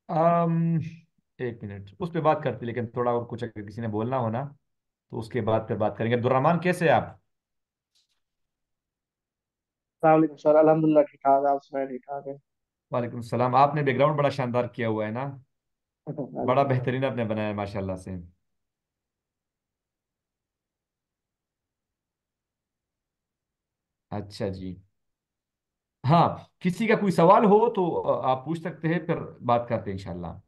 अम, एक मिनट उस पर बात करते, लेकिन थोड़ा और कुछ अगर किसी ने बोलना हो ना तो उसके बाद फिर बात करेंगे। अब्दुलरहमान कैसे हैं आप? सलाम सर, अल्हम्दुलिल्लाह ठीक ठाक है। आप सुनाए? ठीक ठाक है। वालेकुम सलाम। आपने बैकग्राउंड बड़ा शानदार किया हुआ है ना, बड़ा अल्हम्दुलिल्लाह। बेहतरीन आपने बनाया है माशाल्लाह से। अच्छा जी। हाँ, किसी का कोई सवाल हो तो आप पूछ सकते हैं, फिर बात करते हैं इंशाल्लाह।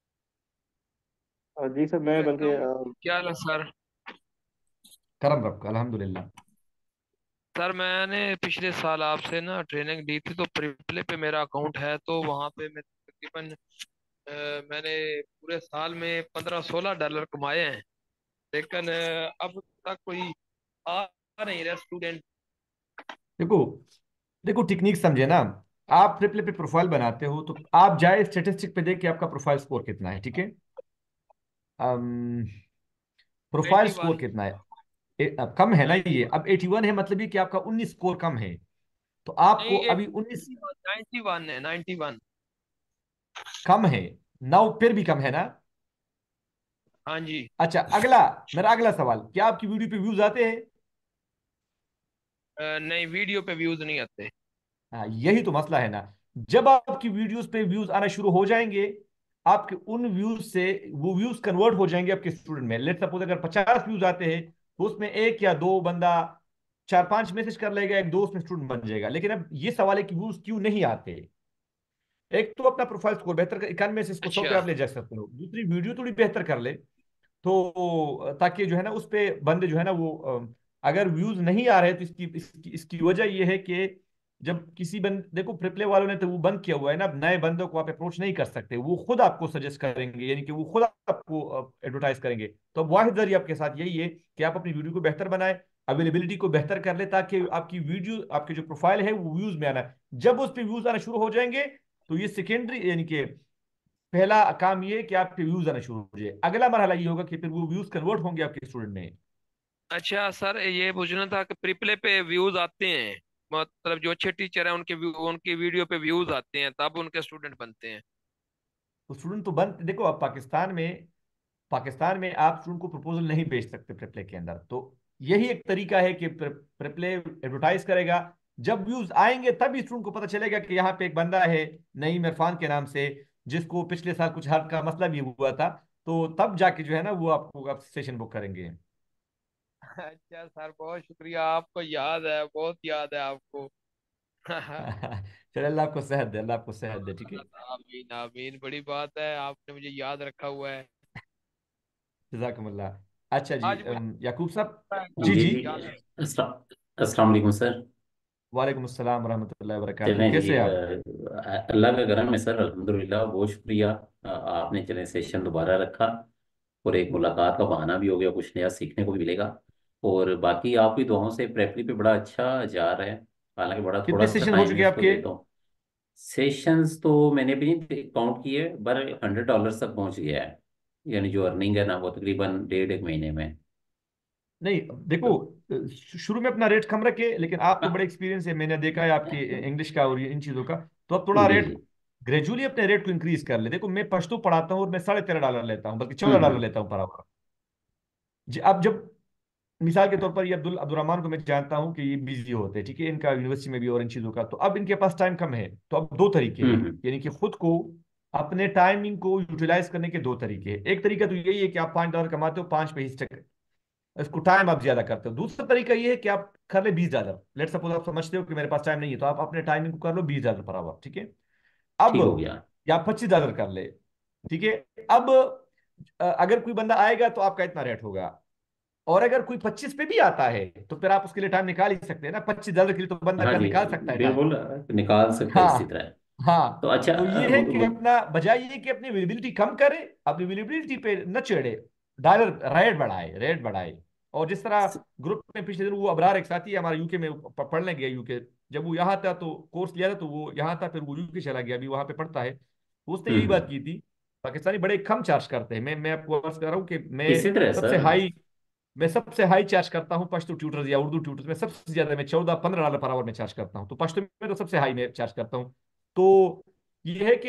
जी सर, मैं बल्कि वैलकम। क्या हाल है सर? करम रब का अल्हम्दुलिल्लाह। सर मैंने पिछले साल आपसे ना ट्रेनिंग ली थी, तो प्रीप्ले पे मेरा अकाउंट है, तो वहाँ पे मैं तकरीबन मैंने पूरे साल में 15-16 डॉलर कमाए हैं। लेकिन अब तक कोई आ नहीं रहा स्टूडेंट। देखो देखो, टेक्निक समझे ना। आप ट्रिपल पे प्रोफाइल बनाते हो तो आप जाए स्टेटिस्टिक पे देख के आपका प्रोफाइल स्कोर कितना है, ठीक है। Profile score 81। कितना है? अब कम है ना ये, 91। अब 81 है, मतलब ये कि आपका 19 स्कोर कम है। तो आपको नहीं, अभी 19 91 है, 91। कम है। 9 फिर भी कम है ना। हाँ जी। अच्छा, अगला, मेरा अगला सवाल, क्या आपकी वीडियो पे व्यूज आते हैं? नहीं, वीडियो पे व्यूज नहीं आते। हाँ, यही तो मसला है ना। जब आपकी वीडियोस पे व्यूज आना शुरू हो जाएंगे, आपके उन व्यूज से वो व्यूज कन्वर्ट हो जाएंगे आपके स्टूडेंट में। लेट सपोज अगर 50 व्यूज आते हैं तो उसमें एक या दो बंदा 4-5 मैसेज कर लेगा, एक दोस्त में स्टूडेंट बन जाएगा। लेकिन अब ये सवाल है कि व्यूज क्यों नहीं आते। एक तो अपना प्रोफाइल स्कोर बेहतर कर, 91 से इसको 100 पे अच्छा। आप ले जा सकते हो। दूसरी, वीडियो थोड़ी बेहतर कर ले, तो ताकि जो है ना उस पे बंदे जो है ना वो अगर व्यूज नहीं आ रहे तो इसकी वजह ये है कि जब किसी बंद देखो, प्रिप्ले वालों ने तो वो बंद किया हुआ है ना, अब नए बंदों को आप अप्रोच नहीं कर सकते, वो खुद आपको सजेस्ट करेंगे, यानी कि वो खुद आपको एडवर्टाइज करेंगे। तो अब वाहिद जरिया आपके साथ यही है कि आप अपनी वीडियो को बेहतर बनाए, अवेलेबिलिटी को बेहतर कर ले, ताकि आपकी वीडियो, आपके जो प्रोफाइल है वो व्यूज में आना है। जब उस पर व्यूज आना शुरू हो जाएंगे तो ये सेकेंडरी, यानी कि पहला काम ये है कि आपके व्यूज आना शुरू हो जाए। अगला मरहला ये होगा कि फिर वो व्यूज कन्वर्ट होंगे आपके स्टूडेंट में। अच्छा सर, ये पूछना था कि प्रीप्ले पे व्यूज आते हैं, मतलब जो अच्छे टीचर हैं उनकी वीडियो पे व्यूज आते हैं, तब उनके स्टूडेंट बनते हैं। तो स्टूडेंट तो बन देखो, अब पाकिस्तान में आप स्टूडेंट को प्रपोजल नहीं भेज सकते प्रिप्ले के अंदर। तो यही एक तरीका है कि प्रिप्ले एडवर्टाइज करेगा। जब व्यूज आएंगे तभी स्टूडेंट को पता चलेगा कि यहाँ पे एक बंदा है नईम इरफान के नाम से, जिसको पिछले साल कुछ हाथ का मसला भी हुआ था। तो तब जाके जो है ना वो आपको आप सेशन बुक करेंगे। अच्छा सर, बहुत शुक्रिया, आपको याद है, बहुत याद है आपको। चलो, अल्लाह आपको सेहत दे, अल्लाह आपको सेहत दे, ठीक है। आमीन आमीन, बड़ी बात है, आपने मुझे याद रखा हुआ है। जजाकमुल्लाह। अच्छा जी, आज मुझे याकूब साहब। जी जी जी। जी। क्या है? अस्सलाम वालेकुम सर। वालेकुम अस्सलाम रहमतुल्लाहि व बरकातहू। चलें जी, कैसे आप? अल्लाह का करम है सर, अल्हम्दुलिल्लाह, बहुत शुक्रिया। आपने चलें सेशन दोबारा रखा और एक मुलाकात का बहाना भी हो गया, कुछ नया सीखने को भी मिलेगा। और बाकी आपकी दुआओं से प्रेपरी पे बड़ा अच्छा जा रहा है। हालांकि बड़ा थोड़ा कितने सा सेशन हो टाइम चुके मैं हैं उसको आपके? देता हूँ। सेशंस तो मैंने भी नहीं काउंट किए, पर $100 तक पहुंच गया है। यानी जो अर्निंग है ना, वो तकरीबन डेढ़ एक महीने में। नहीं, देखो, तो शुरू में अपना रेट कम रखे, लेकिन आपको बड़ा एक्सपीरियंस है, मैंने देखा है आपकी इंग्लिश का और इन चीज़ों का। तो अब थोड़ा जी रेट, जी। ग्रेजुअली अपने रेट को इंक्रीज कर ले। देखो, मैं पश्तो पढ़ाता हूँ और मैं $13.5 लेता हूँ, बल्कि $14 हम्म। लेता हूँ पर आवर। जी, अब जब मिसाल के तौर पर ये अब्दुल रहमान को मैं जानता हूँ कि ये बिजी होते हैं, ठीक है, इनका यूनिवर्सिटी में भी और इन चीज़ों का, तो अब इनके पास टाइम कम है। तो अब दो तरीके हैं, हम्म। यानी कि खुद को, अपने टाइमिंग को यूटिलाइज करने के दो तरीके हैं। एक तरीका तो यही है कि आप $5 कमाते हो, 5 पे हिस्से, इसको टाइम आप ज्यादा करते हो। दूसरा तरीका ये है कि आप कर ले $20। लेट सपोज आप समझते हो कि मेरे पास टाइम नहीं है, तो आप अपने टाइमिंग को कर लो $20 पर आवर, ठीक है। अब ठीक हो गया। या $25 कर ले, ठीक है। अब अगर कोई बंदा आएगा तो आपका इतना रेट होगा। और अगर कोई 25 पे भी आता है तो फिर आप उसके लिए टाइम निकाल ही सकते हैं ना, $25 के लिए तो बंदा हाँ कर जी, निकाल सकता है टाइम। बिल्कुल, निकाल सकते हैं इसी हाँ तरह। तो हाँ। अच्छा, तो ये है कि अपना बजाय ये कि अपनी अवेलेबिलिटी कम करे, अपनी अवेलेबिलिटी पे न चढ़े, डॉलर रेट बढ़ाए। और जिस तरह ग्रुप में पिछले दिन वो अबरार एक साथी है हमारा, यूके में पढ़ने गया यूके। जब वो यहाँ था तो कोर्स लिया था, तो वो यहाँ था, फिर वो यूके चला गया, अभी वहाँ पे पढ़ता है। तो उसने यही बात हम्म, की थी, पाकिस्तानी बड़े कम चार्ज करते हैं। मैं आपको अर्ज कर रहा हूँ कि इसी तरह सबसे सर। हाई मैं सबसे हाई चार्ज करता हूँ पश्तो ट्यूटर्स या उर्दू ट्यूटर्स में। सबसे ज्यादा मैं $14-15 पर आवर में चार्ज करता हूँ, तो पश्तो में तो सबसे हाई में चार्ज करता हूँ। तो ये है कि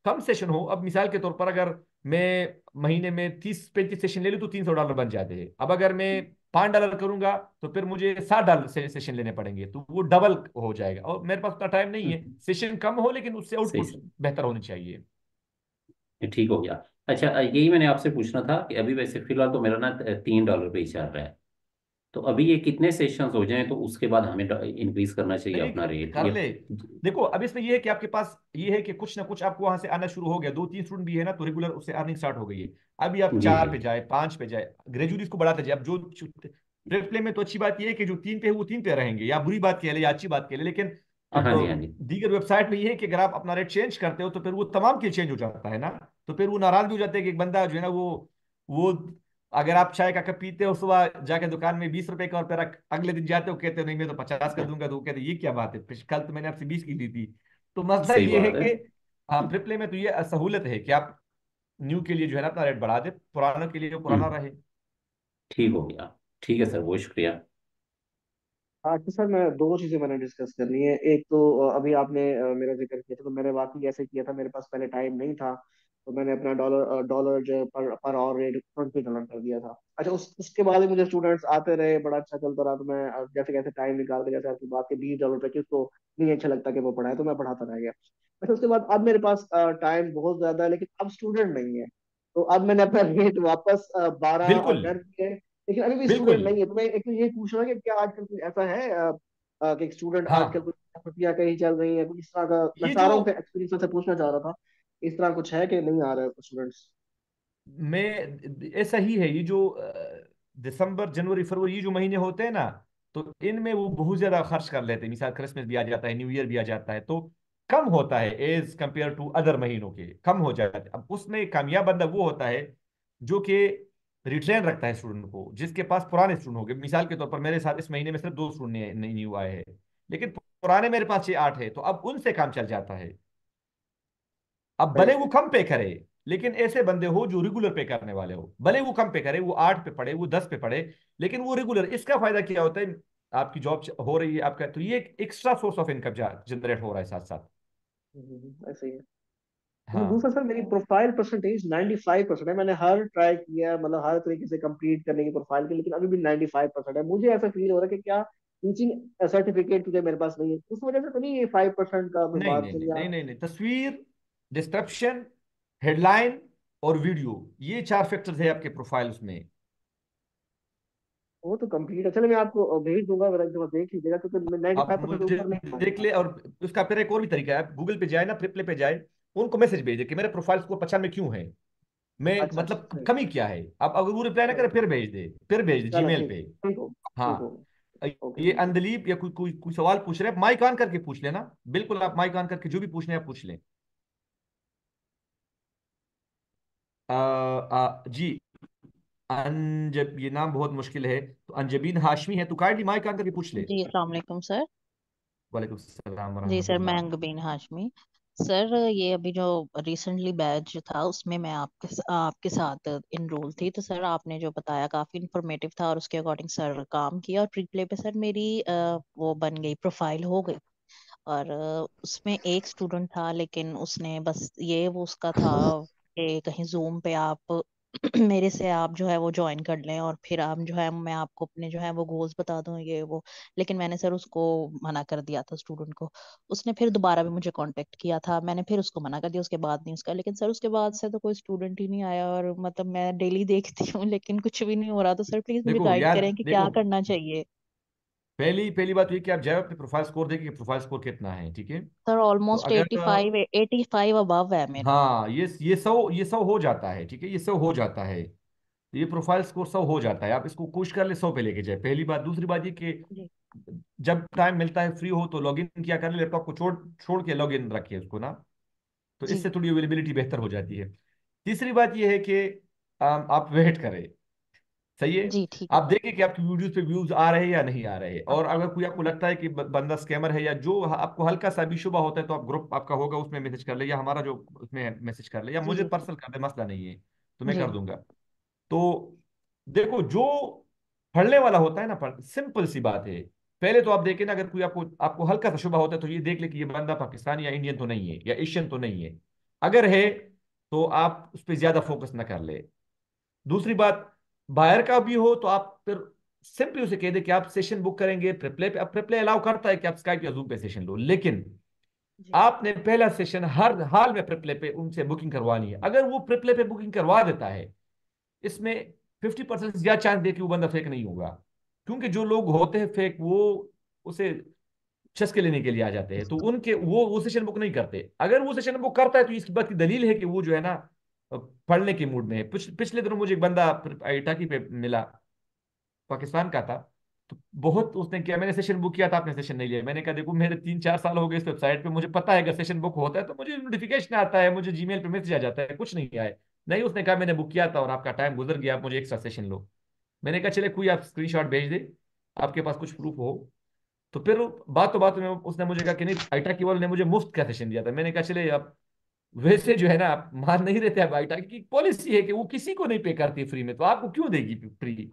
कम सेशन हो। अब मिसाल के तौर पर अगर मैं महीने में 30-35 सेशन ले लूँ तो $300 बन जाते हैं। अब अगर मैं $5 करूंगा तो फिर मुझे $60 सेशन लेने पड़ेंगे, तो वो डबल हो जाएगा। और मेरे पास उतना टाइम नहीं है, हम्म, सेशन कम हो लेकिन उससे सही आउटपुट सही। बेहतर होनी चाहिए। ये ठीक हो गया। अच्छा, यही मैंने आपसे पूछना था कि अभी वैसे फिलहाल तो मेरा ना $3 पे ही चल रहा है। तो अभी ये कितने सेशंस हो जाएं तो उसके बाद हमें इंक्रीज करना चाहिए नहीं, अपना रेट कर ये? ले। देखो अब इसमें ये है कि आपके पास ये है कि कुछ ना कुछ आपको वहां से आना शुरू हो गया, 2-3 स्टूडेंट भी है ना, तो रेगुलर उससे अर्निंग स्टार्ट हो गई है। अभी आप जी 4 जी। पे जाए, 5 पे जाए, ग्रेजुअली इसको बढ़ाते जाए। अब जो ट्रिप प्ले में तो अच्छी बात ये है कि जो 3 पे है वो 3 पे रहेंगे, या बुरी बात कह ले या अच्छी बात कह ले, लेकिन अब हाँ जी हाँ जी। दीगर वेबसाइट में ये है कि अगर आप अपना रेट चेंज करते हो तो फिर वो तमाम के चेंज हो जाता है ना। तो फिर वो नाराज भी हो जाते हैं कि एक बंदा जो है ना वो अगर आप चाय का कप पीते हो सुबह जाके दुकान में $20 का, और फिर अगले दिन जाते हो कहते हो नहीं मैं तो 50 का दूंगा, तो वो कहते हैं, ये क्या बात है, कल तो मैंने आपसे 20 की दी थी। तो मसला सही ये है बात है। कि हाँ, ट्रिपले में तो ये सहूलत है कि आप न्यू के लिए जो है ना अपना रेट बढ़ा दे, पुरानों के लिए जो पुराना हम्म, रहे। ठीक हो गया। ठीक है सर, बहुत शुक्रिया। हाँ तो सर, मैं दो चीजें मैंने डिस्कस करनी है। एक तो अभी आपने मेरा जिक्र किया था, तो मैंने वाकई ऐसे किया था, मेरे पास पहले टाइम नहीं था, तो मैंने अपना डॉलर डॉलर जो पर आवर रेट $20 कर दिया था। अच्छा, उसके बाद भी मुझे स्टूडेंट्स आते रहे, बड़ा अच्छा चलता रहा, तो मैं जैसे कैसे टाइम निकाल के, जैसे आपकी बात के $20 पे किसको नहीं अच्छा लगता कि वो पढ़ाए, तो मैं पढ़ाता रह गया। अच्छा, उसके बाद अब मेरे पास टाइम बहुत ज्यादा है, लेकिन अब स्टूडेंट नहीं है, तो अब मैंने अपना रेट वापस 12 बिल्कुल कर दिए। लेकिन अभी भी स्टूडेंट बिल्कुल। नहीं है, तो मैं एक तो ये पूछ रहा हूँ कि क्या आजकल कुछ ऐसा है कि स्टूडेंट आजकल हाँ, कुछ छुट्टियां कहीं चल रही हैं, कुछ इस तरह का? मैं ये जो सारों के एक्सपीरियंस से पूछना चाह रहा था, इस तरह कुछ है कि नहीं आ रहा है स्टूडेंट्स? मैं ऐसा ही है, ये जो दिसंबर जनवरी फरवरी ये जो महीने होते हैं ना, तो इनमें वो बहुत ज्यादा खर्च कर लेते हैं। मिसाल क्रिसमस भी आ जाता है, न्यू ईयर भी आ जाता है, तो कम होता है एज कंपेयर टू अदर महीनों के, कम हो जाता है। अब उसमें कामयाब बंदा वो होता है जो कि रिटेन रखता है स्टूडेंट को, जिसके पास पुराने स्टूडेंट हो गए। मिसाल के तौर पर मेरे साथ इस महीने में सिर्फ 2 स्टूडेंट नहीं न्यू आए हैं, लेकिन पुराने मेरे पास 6-8 है, तो अब उनसे काम चल जाता है। अब सही भले वो सही। कम पे करे, लेकिन ऐसे बंदे हो जो रेगुलर पे करने वाले हो, भले वो कम पे करे, वो 8 पे पड़े, वो 10 पे पड़े, लेकिन वो रेगुलर। इसका फायदा क्या होता है, आपकी जॉब हो रही है आपका, तो ये एक extra source of income generate हो रहा है साथ साथ। ऐसे ही है। लेकिन हाँ, दूसरा सर, मेरी प्रोफाइल परसेंटेज 95% है। मैंने हर ट्राई किया है, मतलब हर तरीके से कंप्लीट करने की प्रोफाइल की, लेकिन अभी भी 95% है। मुझे ऐसा फील हो रहा है कि क्या टीचिंग सर्टिफिकेट क्योंकि मेरे पास नहीं है, उस वजह से तो नहीं, ये 5% का कोई नहीं बात नहीं चल नहीं रहा? नहीं नहीं नहीं, तस्वीर, डिस्क्रिप्शन, हेडलाइन और वीडियो, ये 4 फैक्टर्स है आपके प्रोफाइल उसमें। वो तो कंप्लीट है, चलो मैं आपको भेज दूंगा, अगर एक दफा देख लीजिएगा, क्योंकि नाइन्टी आप फाइव परसेंट मुझे ऊपर नहीं देख मांगता। ले। और उसका फिर एक और भी तरीका है, आप गूगल पे जाए ना, प्रिपले पे जाए, उनको मैसेज भेजे कि मेरे प्रोफाइल स्कोर 95 क्यों है, मैं अच्छा अच्छा, मतलब सही। कमी क्या है। अब अगर वो रिप्लाई ना करे, चलो फिर भेज दे चलो, जीमेल ठीक पे। ठीक हो, ठीक हो। हाँ, ओके, ये ठीक है। अंदलीब या कोई कोई कोई सवाल पूछ रहे हैं, माइक ऑन करके पूछ लेना। बिल्कुल, आप माइक ऑन करके जो भी पूछने आप पूछ लें। जी, अंजब, ये नाम बहुत मुश्किल है, तो अंजबीन हाशमी है, तो काइंडली माइक ऑन करके पूछ ले। जी अस्सलाम वालेकुम सर। वालेकुम सलाम जी सर, मैं रहमतुल्लाह। अंगबीन हाशमी। सर ये अभी जो रिसेंटली बैच था उसमें मैं आपके साथ इनरोल थी, तो सर आपने जो बताया काफ़ी इंफॉर्मेटिव था और उसके अकॉर्डिंग सर काम किया, और प्री प्ले पे सर मेरी वो बन गई, प्रोफाइल हो गई। और उसमें एक स्टूडेंट था, लेकिन उसने बस ये वो उसका था कि कहीं जूम पे आप मेरे से आप जो है वो ज्वाइन कर लें, और फिर आप जो है मैं आपको अपने जो है वो गोल्स बता दूं ये वो। लेकिन मैंने सर उसको मना कर दिया था स्टूडेंट को। उसने फिर दोबारा भी मुझे कांटेक्ट किया था, मैंने फिर उसको मना कर दिया, उसके बाद नहीं उसका। लेकिन सर उसके बाद से तो कोई स्टूडेंट ही नहीं आया, और मतलब मैं डेली देखती हूँ लेकिन कुछ भी नहीं हो रहा। तो सर प्लीज मुझे देखो गाइड यार, करें कि देखो, क्या करना चाहिए। पहली पहली बात तो ये कि आप जाओ अपने प्रोफाइल स्कोर देखिए कि प्रोफाइल स्कोर कितना है, ठीक है। सर तो ऑलमोस्ट अगर 85 अबव है मेरा। हाँ, ये 100 हो जाता है, ठीक है, ये 100 हो जाता है। ये प्रोफाइल स्कोर 100 हो जाता है, आप इसको कोशिश कर ले 100 पे लेके जाए, पहली बात। दूसरी बात ये कि जी जब टाइम मिलता है फ्री हो तो लॉगिन किया कर ले, लैपटॉप को छोड़ छोड़ के लॉगिन रखिए उसको ना, तो जी इससे थोड़ी अवेलेबिलिटी बेहतर हो जाती है। तीसरी बात ये है कि आप वेट करें, सही है। जी ठीक है आप सर। देखें कि आपकी वीडियोस पे व्यूज आ रहे हैं या नहीं आ रहे हैं, और अगर कोई आपको लगता है कि बंदा स्कैमर है, या जो आपको हल्का सा भी शुबा होता है, तो आप ग्रुप आपका होगा उसमें मैसेज कर ले, या हमारा जो उसमें मैसेज कर ले, या जी मुझे जी पर्सनल कर दे, मसला नहीं है, तो मैं जी कर दूंगा। तो देखो, जो पढ़ने वाला होता है ना, सिंपल सी बात है। पहले तो आप देखें ना, अगर कोई आपको आपको हल्का सा शुबा होता है, तो ये देख ले कि ये बंदा पाकिस्तानी या इंडियन तो नहीं है, या एशियन तो नहीं है। अगर है तो आप उस पर ज्यादा फोकस ना कर ले। दूसरी बात, बाहर का भी हो तो आप फिर सिंपली उसे कह दे कि आप सेशन बुक करेंगे प्रिप्ले पे। अब प्रिप्ले अलाउ करता है कि आप स्काइप या जूम पे सेशन लो, लेकिन जी आपने पहला सेशन हर हाल में प्रिप्ले पे उनसे बुकिंग करवानी है। अगर वो प्रिप्ले पे बुकिंग करवा देता है, इसमें 50% ज्यादा चांस दे कि वो बंदा फेक नहीं होगा, क्योंकि जो लोग होते हैं फेक वो उसे चस्के लेने के लिए आ जाते हैं, तो उनके वो सेशन बुक नहीं करते। अगर वो सेशन बुक करता है तो इसकी बात की दलील है कि वो जो है ना पढ़ने के मूड में है। पिछले दिनों मुझे एक बंदा इटाकी पे मिला, पाकिस्तान का था। तो बहुत उसने किया, मैंने सेशन बुक किया था, आपने सेशन नहीं लिया। मैंने कहा देखो मेरे 3-4 साल हो गए इस वेबसाइट पे, मुझे पता है अगर सेशन बुक होता है तो मुझे नोटिफिकेशन आता है, मुझे जीमेल पे मैसेज आ जाता है, कुछ नहीं आया। नहीं, उसने कहा मैंने बुक किया था और आपका टाइम गुजर गया, आप मुझे एक्स्ट्रा सेशन लो। मैंने कहा चले कोई, आप स्क्रीनशॉट भेज दे, आपके पास कुछ प्रूफ हो। तो फिर बात में उसने मुझे कहा कि नहीं, आईटा केवल ने मुझे मुफ्त का सेशन दिया था। मैंने कहा चले आप वैसे जो है ना आप मान नहीं रहते, अब आईटा की पॉलिसी है कि वो किसी को नहीं पे करती फ्री में, तो आपको क्यों देगी फ्री।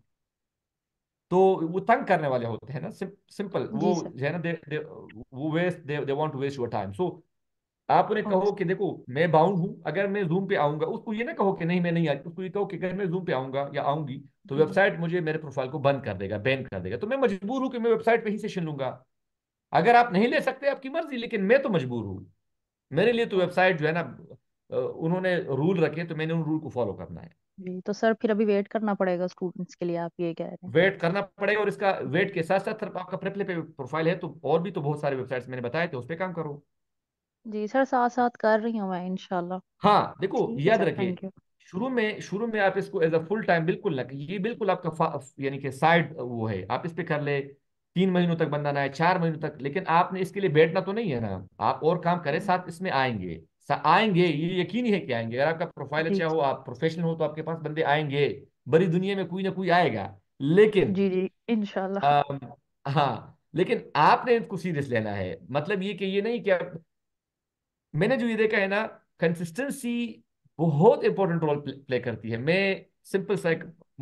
तो वो तंग करने वाले होते हैं ना, सिंपल वो जी सर। जो है ना, वो waste they want to waste your time. So आप उन्हें कहो ओके। कि देखो मैं बाउंड हूं, अगर मैं जूम पे आऊंगा, उसको ये ना कहो कि नहीं मैं नहीं आ, उसको ये कहो कि अगर मैं जूम पे आऊंगा या आऊंगी तो जी वेबसाइट मुझे मेरे प्रोफाइल को बंद कर देगा, बैन कर देगा, तो मैं मजबूर हूं कि मैं वेबसाइट पे ही सेशन लूंगा। अगर आप नहीं ले सकते आपकी मर्जी, लेकिन मैं तो मजबूर हूँ। मेरे लिए तो ओके। वेबसाइट जो है ना, उन्होंने रूल रखे तो मैंने उन रूल को फॉलो करना है। जी तो सर फिर अभी वेट करना पड़ेगा स्टूडेंट्स के लिए, आप ये कह रहे हैं? वेट करना पड़ेगा, और इसका वेट के साथ साथ आपका प्रेपले पे प्रोफाइल है तो और भी तो बहुत सारे वेबसाइट्स मैंने बताए थे, उस पर काम करो। जी सर, साथ साथ कर रही हूँ मैं इंशाल्लाह। हाँ देखो, ठीक है याद सर, रखिए, थैंक यू। शुरू में आप इसको एज अ फुल टाइम बिल्कुल ना, ये बिल्कुल आपका यानी कि साइड वो है, आप इस पे कर ले। 3 महीनों तक बंदा ना है, 4 महीनों तक, लेकिन आपने इसके लिए बैठना तो नहीं है ना, आप और काम करें साथ, इसमें आएंगे। आएंगे, ये यकीन ही है कि आएंगे। अगर आपका प्रोफाइल जी अच्छा हो, आप प्रोफेशनल हो, तो आपके पास बंदे आएंगे। बड़ी दुनिया में कोई ना कोई आएगा, लेकिन जी जी इंशाल्लाह। अम, हाँ, लेकिन आपने इसको सीरियस लेना है। मतलब ये कि ये नहीं कि आप, मैंने जो ये देखा है ना, कंसिस्टेंसी बहुत इंपॉर्टेंट रोल प्ले करती है। मैं सिंपल सा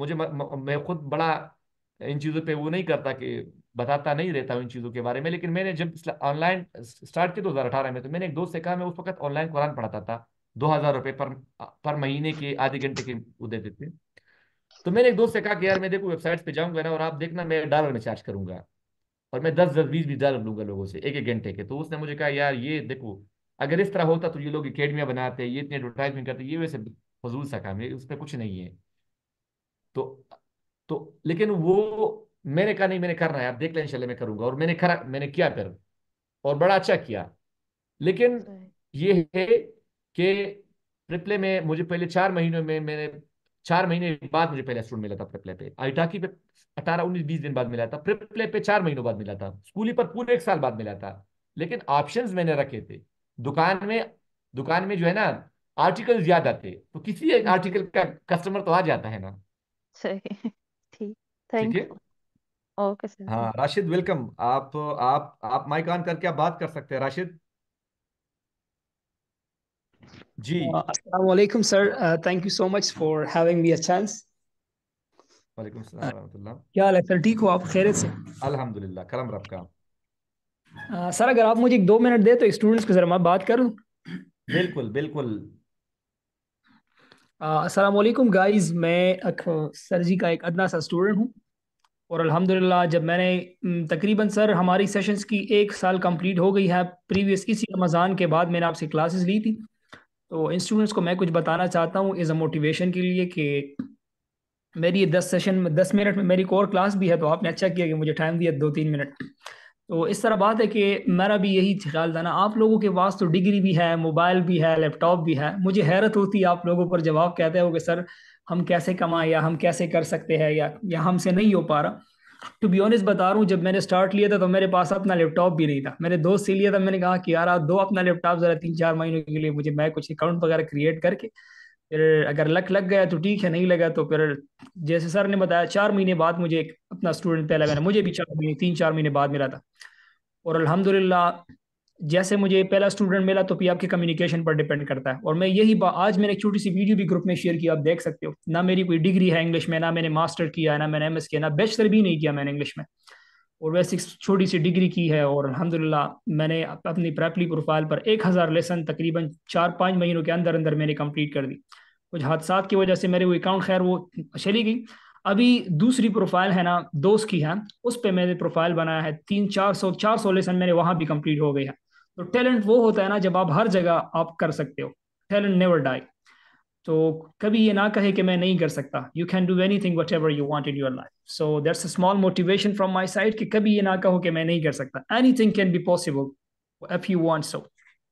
मैं खुद बड़ा इन चीज़ों पे वो नहीं करता कि बताता नहीं रहता हूँ इन चीज़ों के बारे में, लेकिन मैंने जब ऑनलाइन स्टार्ट किया 2018 में, तो मैंने एक दोस्त से कहा, मैं उस वक्त ऑनलाइन कुरान पढ़ाता था, 2,000 रुपये पर महीने के आधे घंटे के वो देते थे। तो मैंने एक दोस्त से कहा कि यार मैं देखो वेबसाइट्स पे जाऊंगा ना, और आप देखना मैं डॉलर में चार्ज करूंगा, और मैं 10-10 20-20 डॉलर लूंगा लोगों से एक एक घंटे के। तो उसने मुझे कहा यार ये देखो, अगर इस तरह होता तो ये लोग एकेडमियां बनाते, ये इतनी एडवर्टाइजमेंट करते, ये वैसे फजूल सा काम है, उसमें कुछ नहीं है। तो लेकिन वो, मैंने कहा नहीं, मैंने करना है, आप देख लें इंशाल्लाह मैं करूंगा, और मैंने किया फिर, और बड़ा अच्छा किया। लेकिन सही। ये है कि रिप्ले में मुझे पहले 4 महीनों में मैंने 4 महीने बाद मुझे पहला स्टूडेंट मिला था प्रिप्ले पे। आईटाकी पे 18-19-20 दिन बाद मिला था, प्रिप्ले पे 4 महीनों बाद मिला था, स्कूली पर पूरे एक साल बाद मिला था। लेकिन ऑप्शंस मैंने रखे थे। दुकान में दुकान में जो है ना, आर्टिकल ज्यादा थे, तो किसी एक जी आर्टिकल का कस्टमर तो आ जाता है ना। सही। ठीक। ठीक थैंक है। यू। ओके सर, हाँ थैंक राशिद, वेलकम। आप माइक ऑन करके आप बात कर सकते हैं, राशिद जी। Assalamu alaikum, sir. Thank you so much for having me a chance. वालेकुम सलाम रहमतुल्लाह। क्या हाल है सर, ठीक हो आप, खैरियत से? अल्हम्दुलिल्लाह, करम रब का। सर अगर आप मुझे एक 2 मिनट दे तो स्टूडेंट्स के जरा मैं बात करूं। बिल्कुल बिल्कुल। अस्सलाम वालेकुम गाइस, मैं सर जी का एक अदना सा स्टूडेंट हूं। और अल्हम्दुलिल्लाह जब मैंने तकरीबन सर हमारी सेशंस की 1 साल कंप्लीट हो गई है, प्रीवियस इसी रमज़ान के बाद मैंने आपसे क्लासेस ली थी। तो इन स्टूडेंट्स को मैं कुछ बताना चाहता हूँ एज अ मोटिवेशन के लिए कि मेरी ये 10 सेशन में 10 मिनट में मेरी कोर क्लास भी है, तो आपने अच्छा किया कि मुझे टाइम दिया 2-3 मिनट। तो इस तरह बात है कि मेरा भी यही ख्याल था ना, आप लोगों के पास तो डिग्री भी है, मोबाइल भी है, लैपटॉप भी है। मुझे हैरत होती है आप लोगों पर जवाब कहते हो कि सर हम कैसे कमाएं या हम कैसे कर सकते हैं या हमसे नहीं हो पा रहा। टू बी ऑनेस्ट बता रहा हूँ, जब मैंने स्टार्ट लिया था तो मेरे पास अपना लैपटॉप भी नहीं था। मेरे दोस्त से लिया था, मैंने कहा कि यार आप दो अपना लैपटॉप जरा 3-4 महीनों के लिए मुझे, मैं कुछ अकाउंट वगैरह क्रिएट करके, फिर अगर लक लग गया तो ठीक है, नहीं लगा तो फिर जैसे सर ने बताया 4 महीने बाद मुझे एक अपना स्टूडेंट पहला मैंने, मुझे भी 4 महीने 3-4 महीने बाद मिला था। और अल्हम्दुलिल्लाह जैसे मुझे पहला स्टूडेंट मिला तो भी आपके कम्युनिकेशन पर डिपेंड करता है। और मैं आज मैंने एक छोटी सी वीडियो भी ग्रुप में शेयर की, आप देख सकते हो ना। मेरी कोई डिग्री है इंग्लिश में, ना मैंने मास्टर किया, ना मैंने एमएस किया, ना बैचलर भी नहीं किया मैंने इंग्लिश में। और वैसे एक छोटी सी डिग्री की है, और अल्हम्दुलिल्लाह मैंने अपनी प्रेपली प्रोफाइल पर 1,000 लेसन तकरीबन 4-5 महीनों के अंदर अंदर मैंने कंप्लीट कर दी। कुछ हादसात की वजह से मेरे वो अकाउंट खैर वो चली गई। अभी दूसरी प्रोफाइल है ना, दोस्त की है, उस पे मैंने प्रोफाइल बनाया है, 300-400 लेसन मेरे वहां भी कंप्लीट हो गए हैं। तो टैलेंट वो होता है ना जब आप हर जगह आप कर सकते हो। Talent never die. तो कभी ये ना कहे कि मैं नहीं कर सकता। You can do anything whatever you want in your life. So that's a small motivation from my side कि कभी ये ना कहो कि मैं नहीं कर सकता। Anything can be possible if you want so.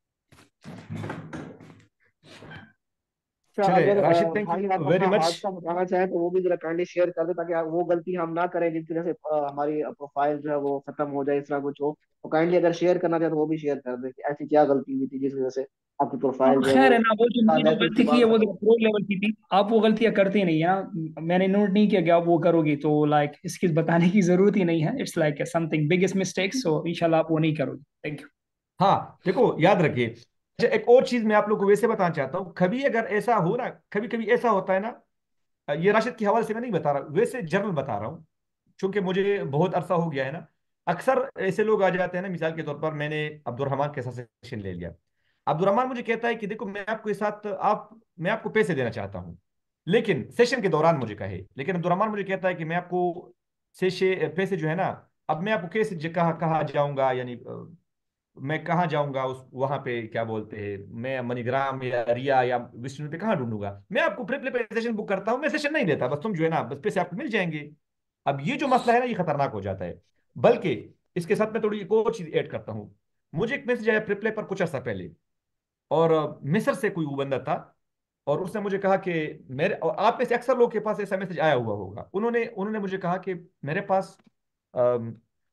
अच्छा, चले अगर राशिद, थैंक भाई आप यू वेरी अपना मच। हादसा बताना चाहें तो वो भी जरा काइंडली शेयर कर दे, ताकि वो गलती हम ना करें जिसकी वजह से हमारी प्रोफाइल जो है वो खत्म हो जाए, इस तरह कुछ हो। तो काइंडली अगर शेयर करना चाहे तो वो भी शेयर कर दे कि ऐसी क्या गलती हुई थी जिस वजह से आपकी हाँ प्रोफाइल जो है खैर वो है ना, वो जो मैंने जो लहसुन के गलती की बाद है वो खत्म। प्रो लेवल की थी। आप वो गलतियां करते नहीं है ना, मैंने नोट नहीं किया कि आप वो करोगी, तो लाइक इसकी बताने की जरूरत ही नहीं है। It's like something biggest mistake, so इंशाल्लाह आप वो नहीं करोगी। Thank you. हाँ देखो, याद रखिए। अच्छा, एक और चीज मैं आप लोग को वैसे बताना चाहता हूँ, कभी अगर ऐसा हो ना, कभी कभी ऐसा होता है ना, ये राशिद के हवाले से मैं नहीं बता रहा, वैसे जनरल बता रहा हूँ, क्योंकि मुझे बहुत अरसा हो गया है ना। अक्सर ऐसे लोग आ जाते हैं ना, मिसाल के तौर पर मैंने अब्दुलरहमान के साथ सेशन ले लिया। अब्दुलरहमान मुझे कहता है कि देखो, मैं आपके साथ आप मैं आपको पैसे देना चाहता हूँ, लेकिन सेशन के दौरान मुझे कहे, लेकिन अब्दुलरहमान मुझे कहता है कि मैं आपको पैसे जो है ना, अब मैं आपको कैसे कहाँ कहाँ जाऊंगा, यानी मैं कहाँ जाऊंगा, उस वहां पे क्या बोलते हैं, मैं मनीग्राम या रिया या विष्णु पे कहाँ ढूंढूंगा, मैं आपको प्री प्ले सेशन बुक करता हूँ, मैं सेशन नहीं लेता, बस तुम जो है ना, बस पैसे आपको मिल जाएंगे। अब ये जो मसला है ना, ये खतरनाक हो जाता है। बल्कि इसके साथ मैं थोड़ी एक और चीज ऐड करता हूँ। मुझे एक मैसेज आया प्रिप्ले पर कुछ अर्सा पहले, और मिस्र से कोई वो बंदा था, और उसने मुझे कहा कि मेरे, और आप में से अक्सर लोग के पास ऐसा मैसेज आया हुआ होगा, उन्होंने उन्होंने मुझे कहा कि मेरे पास अम,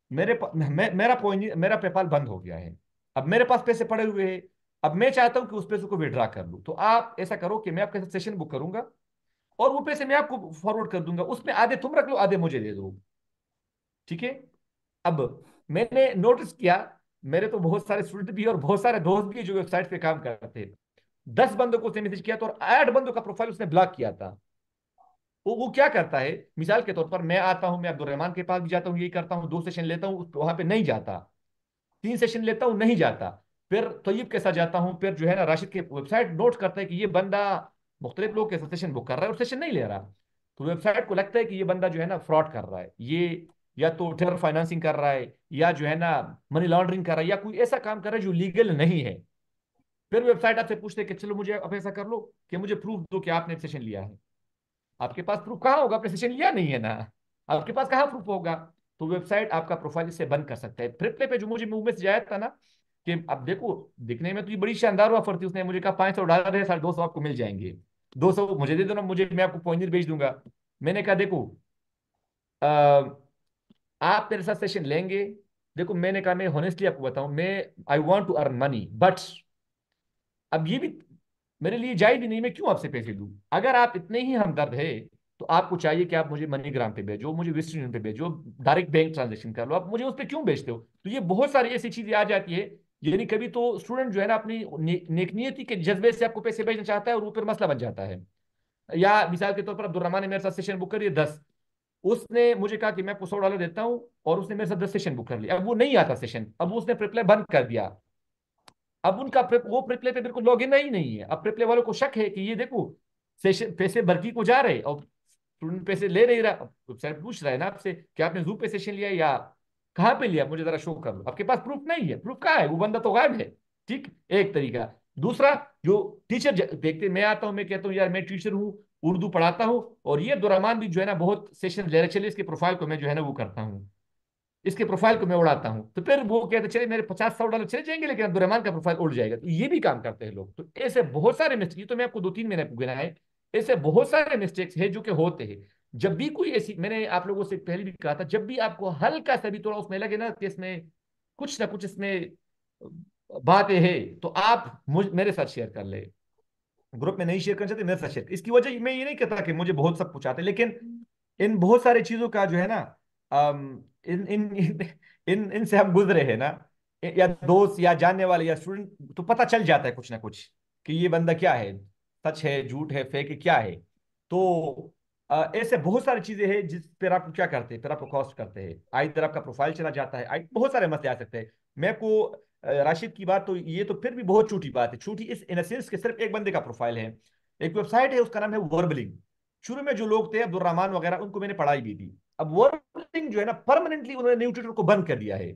मेरा पेपाल बंद हो गया है, अब मेरे पास पैसे पड़े हुए हैं, अब मैं चाहता हूं कि उस पैसे को विड्रा कर लूं, तो आप ऐसा करो कि मैं आपके साथ सेशन बुक करूंगा, और वो पैसे मैं आपको फॉरवर्ड कर दूंगा, उसमें आधे तुम रख लो, आधे मुझे दे दो। ठीक है। अब मैंने नोटिस किया, मेरे तो बहुत सारे स्टूडेंट भी और बहुत सारे दोस्त भी जो वेबसाइट पे काम करते हैं, 10 बंदों को उसने मैसेज किया था, और 8 बंदों का प्रोफाइल उसने ब्लॉक किया था। वो क्या करता है, मिसाल के तौर पर मैं आता हूं, मैं अब्दुल रहमान के पास भी जाता हूँ, यही करता हूँ, 2 सेशन लेता हूँ, वहां पे नहीं जाता, 3 सेशन लेता हूँ, नहीं जाता, फिर तोयब के साथ जाता हूँ, फिर जो है ना, राशिद के वेबसाइट नोट करता है कि ये बंदा मुख्तलिफ लोग के साथ सेशन बुक कर रहा है और सेशन नहीं ले रहा। तो वेबसाइट को लगता है कि ये बंदा जो है ना फ्रॉड कर रहा है, ये या तो टेरर फाइनेंसिंग कर रहा है, या जो है ना मनी लॉन्ड्रिंग कर रहा है, या कोई ऐसा काम कर रहा है जो लीगल नहीं है। फिर वेबसाइट आपसे पूछते हैं कि चलो मुझे अब ऐसा कर लो कि मुझे प्रूफ दो कि आपने सेशन लिया है। आपके पास प्रूफ कहाँ होगा, आपने सेशन लिया नहीं है ना, आपके पास कहाँ प्रूफ होगा। तो वेबसाइट आपका प्रोफाइल इससे बंद कर सकता है। प्रिप्ले पे जो मुझे मुंह में से आया था ना, कि अब देखो, दिखने में तो ये बड़ी शानदार ऑफर थी, उसने मुझे कहा $500 है, 250 आपको मिल जाएंगे, 200 मुझे दे दो ना, मुझे मैं आपको पॉइंटर भेज दूंगा। मैंने कहा देखो, अ, आप मेरे साथ सेशन लेंगे, देखो मैंने कहा, मैं होनेस्टली आपको बताऊं, मैं I want to earn money, but अब ये भी मेरे लिए जायज भी नहीं, मैं क्यों आपसे पैसे दूं। अगर आप इतने ही हमदर्द है, तो आपको चाहिए कि आप मुझे मनीग्राम पे भेजो, मुझे वेस्टर्न यूनियन पे भेजो, डायरेक्ट बैंक ट्रांजेक्शन कर लो, आप मुझे उस पर क्यों भेजते हो। तो ये बहुत सारी ऐसी चीजें आ जाती है। यानी कभी तो स्टूडेंट जो है ना, अपनी नेकनियती के जज्बे से आपको पैसे भेजना चाहता है, और वो फिर मसला बन जाता है। या मिसाल के तौर पर अब्दुल रहमान ने मेरे साथ सेशन बुक करी 10, उसने मुझे कहा कि मैं आपको $100 देता हूँ, और उसने मेरे साथ 10 सेशन बुक कर लिया, अब वो नहीं आता सेशन, अब उसने प्रिप्लाई बंद कर दिया। अब उनका वो प्रिप्ले पे बिल्कुल लॉग इन ही नहीं है। अब प्रिप्ले वालों को शक है कि ये देखो, सेशन पैसे बर्की को जा रहे, और स्टूडेंट पैसे ले नहीं रहा। वेबसाइट पूछ रहा है ना आपसे कि आपने जू पे सेशन लिया या कहाँ पे लिया, मुझे जरा शो कर लो। आपके पास प्रूफ नहीं है, प्रूफ कहाँ है, वो बंदा तो गायब है। ठीक, एक तरीका। दूसरा, जो टीचर देखते, मैं आता हूँ, मैं कहता हूँ यार मैं टीचर हूँ, उर्दू पढ़ाता हूँ, और ये अब्दुल रहमान भी जो है ना बहुत सेशन ले रहे, चलिए इसके प्रोफाइल को मैं जो है ना वो करता हूँ, इसके प्रोफाइल को मैं उड़ाता हूं, तो फिर वो कहते चले मेरे $50-100 चले जाएंगे, लेकिन अब्दुल रहमान का प्रोफाइल उड़ जाएगा। तो ये भी काम करते हैं लोग। तो ऐसे बहुत सारे मिस्टेक, ये तो मैं आपको 2-3 महीने गिनाए, ऐसे बहुत सारे मिस्टेक्स है जो कि होते हैं। जब भी कोई ऐसी, मैंने आप लोगों से पहले भी कहा था, जब भी आपको हल्का सा भी थोड़ा उसमें लगे ना कि इसमें कुछ ना कुछ इसमें बातें हैं, तो आप मेरे साथ शेयर कर ले। ग्रुप में नहीं शेयर करना चाहते, मेरे साथ शेयर। इसकी वजह मैं ये नहीं कहता कि मुझे बहुत सब कुछ आता है, लेकिन इन बहुत सारी चीजों का जो है ना, इन इन इन इन इनसे हम गुजरे हैं ना, या दोस्त या जानने वाले या स्टूडेंट, तो पता चल जाता है कुछ ना कुछ कि ये बंदा क्या है, सच है, झूठ है, फेक है, क्या है। तो ऐसे बहुत सारी चीजें हैं जिस पर आप क्या करते हैं, फिर आपको कॉस्ट करते हैं, इधर आपका प्रोफाइल चला जाता है, बहुत सारे मसले आ सकते हैं। मैं आपको राशिद की बात, तो ये तो फिर भी बहुत छोटी बात है, छोटी इस इन सेंस के सिर्फ एक बंदे का प्रोफाइल है। एक वेबसाइट है, उसका नाम है वर्बलिंग। शुरू में जो लोग थे अब्दुल रहमान वगैरह, उनको मैंने पढ़ाई भी थी। अब वर्बलिंग जो है ना, परमानेंटली उन्होंने न्यू ट्विटर को बंद कर दिया है।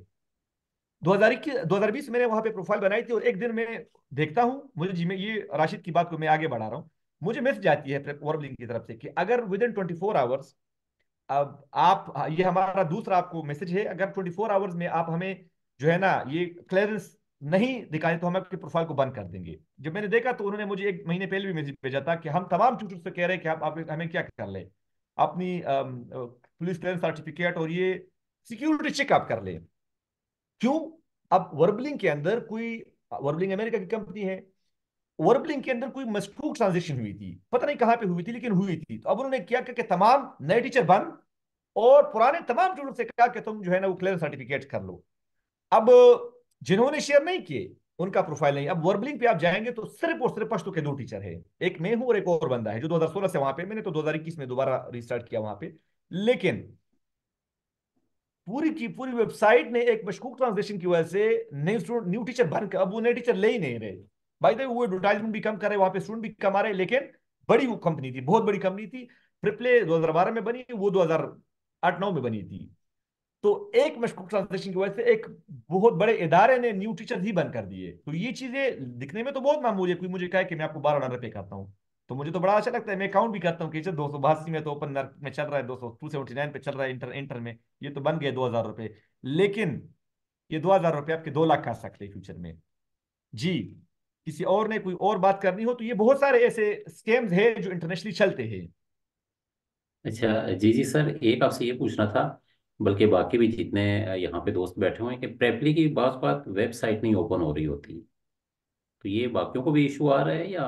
2020 मैंने वहां पे प्रोफाइल बनाई थी, और एक दिन मैं देखता हूँ, मुझे जी, मैं ये राशिद की बात को मैं आगे बढ़ा रहा हूँ, मुझे मैसेज आती है वर्बलिंग की तरफ से कि अगर विद इन 24 आवर्स, अब आप, ये हमारा दूसरा आपको मैसेज है, अगर 24 आवर्स में आप हमें जो है ना ये क्लियरेंस नहीं दिखाए, तो हम आपके प्रोफाइल को बंद कर देंगे। जब मैंने देखा तो उन्होंने मुझे एक महीने पहले भी मैसेज भेजा था कि हम तमाम ट्यूटर से कह रहे हैं कि आप हमें क्या कर ले, अपनी पुलिस क्लियरेंस सर्टिफिकेट और ये सिक्योरिटी चेक आप कर ले। क्यों? अब वर्बलिंग के अंदर कोई, वर्बलिंग अमेरिका की कंपनी है, वर्बलिंग के अंदर कोई मशकूक ट्रांजेक्शन हुई थी, पता नहीं कहां पे हुई थी, लेकिन हुई थी। तो अब उन्होंने क्या किया कि तमाम नए टीचर बंद, और पुराने तमाम स्टूडेंट से कहा कि तुम जो है ना वो क्लियरेंस सर्टिफिकेट कर लो। अब जिन्होंने शेयर नहीं किए, उनका प्रोफाइल नहीं। अब वर्बलिंग पे आप जाएंगे तो सिर्फ और सिर्फ पश्तो के दो टीचर है, एक मैं हूं और एक और बंदा है जो 2016 से वहां पे, मैंने तो 2021 में दोबारा रिस्टार्ट किया वहां पे। लेकिन पूरी की पूरी वेबसाइट ने एक मशकूक ट्रांजेक्शन की वजह से न्यू टीचर बन कर, अब वो नए टीचर ले ही नहीं रहे। बाय द वे, वो एडवर्टाइजमेंट भी कम कर रहे, वहां पे स्टूडेंट भी कम आ रहे, लेकिन बड़ी वो कंपनी थी, बहुत बड़ी कंपनी थी। ट्रिपले 2012 में बनी, वो 2008-9 में बनी थी। तो एक मशकूक ट्रांजेक्शन की वजह से एक बहुत बड़े इदारे ने न्यू टीचर ही बंद कर दिए। तो ये चीजें दिखने में तो बहुत मामूली है, कोई मुझे कहे कि मैं आपको $12 पे करता हूँ, तो मुझे तो बड़ा अच्छा लगता है, मैं काउंट भी करता हूँ कि 282 में तो ओपन में चल रहा है, 279 पे चल रहा है इंटर इंटर में, ये तो बन गए $2000। लेकिन ये $2000 आपके 2 लाख का सकते हैं फ्यूचर में। जी, किसी और ने कोई और बात करनी हो तो ये बहुत सारे ऐसे स्कैम्स हैं जो इंटरनेशनली चलते हैं। अच्छा, जी जी सर, एक आपसे ये पूछना था, बल्कि बाकी भी जितने यहाँ पे दोस्त बैठे हुए हैं, कि प्रेपली की बात बात वेबसाइट नहीं ओपन हो रही होती, तो ये बाकियों को भी इशू आ रहा है या?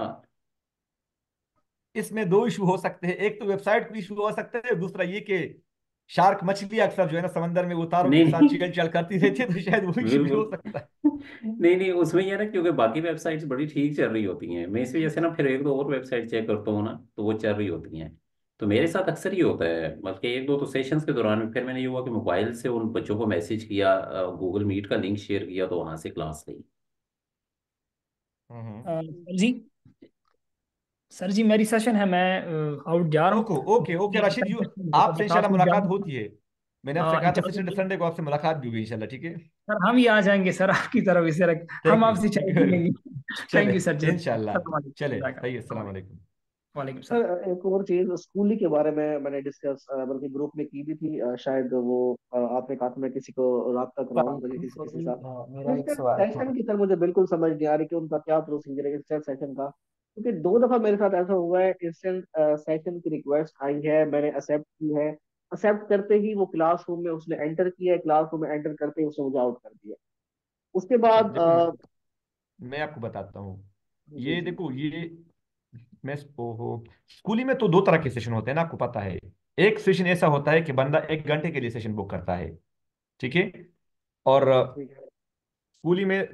इसमें दो इशू हो सकते हैं, एक तो वेबसाइट को इशू हो सकता है, दूसरा ये कि शार्क मछली अक्सर जो है ना समंदर में उतारों के नहीं साथ नहीं, चल चल करती रहती है, तो शायद वो इशू भी बिल्कुल। हो सकता है। नहीं नहीं, उसमें ये ना, क्योंकि बाकी वेबसाइट्स बड़ी ठीक चल रही होती हैं, मैं इस वजह से ना फिर एक दो और वेबसाइट चेक करता हूँ ना, तो वो चल रही होती हैं। तो मेरे साथ अक्सर ये होता है, बल्कि एक दो तो सेशंस के दौरान फिर मैंने ये हुआ कि मोबाइल से उन बच्चों को मैसेज किया, गूगल मीट का लिंक शेयर किया, तो वहां से क्लास ली। हम्म। सर जी, सर जी मेरी सेशन है, मैं आउट जा रहा ओके हूँ। ओके ओके राशिद जी, आपसे साथ इंशाल्लाह में मुलाकात जाऊँ, होती है। मैंने आपसे कहा था इजाजत संडे दीजिए। संडे को आपसे मुलाकात भी होगी इंशाल्लाह, ठीक है। सर हम ही आ जाएंगे सर आपकी तरफ, इसे रख, हम आपसे थैंक चाय यू पी वेरी लेंगे। मच। थैंक चले, यू सर, इंशाल्लाह। चले, जल्दी। सही, अस्सलाम वालेकुम। वालेकुम सर। सर एक और चीज स्कूली के बारे में मैंने डिस्कस बल्कि ग्रुप में की भी थी, शायद वो आपने कहा था मैं किसी को राब्ता कराऊं बल्कि किसी किसी साथ। मेरा एक इंस्टेंट सवाल था। सेशन की सर मुझे बिल्कुल समझ नहीं आ रही कि उनका क्या प्रोसीजर है इंस्टेंट सेशन का, क्योंकि 2 दफा मेरे साथ ऐसा हुआ है, इंस्टेंट सेशन की रिक्वेस्ट आई है, मैंने एक्सेप्ट की है, एक्सेप्ट करते ही वो क्लासरूम में उसने एंटर किया है, क्लासरूम में एंटर करते ही उसने मुझे आउट कर दिया। उसके अच्छा बाद देखो, मैं आपको बताता हूँ। जी ये जी देखो, ये मैं, ओहो, स्कूली में तो दो तरह के सेशन होते हैं ना, आपको पता है। एक सेशन ऐसा होता है कि बंदा 1 घंटे के लिए सेशन बुक करता है, ठीक है। और ठीक है। स्कूली में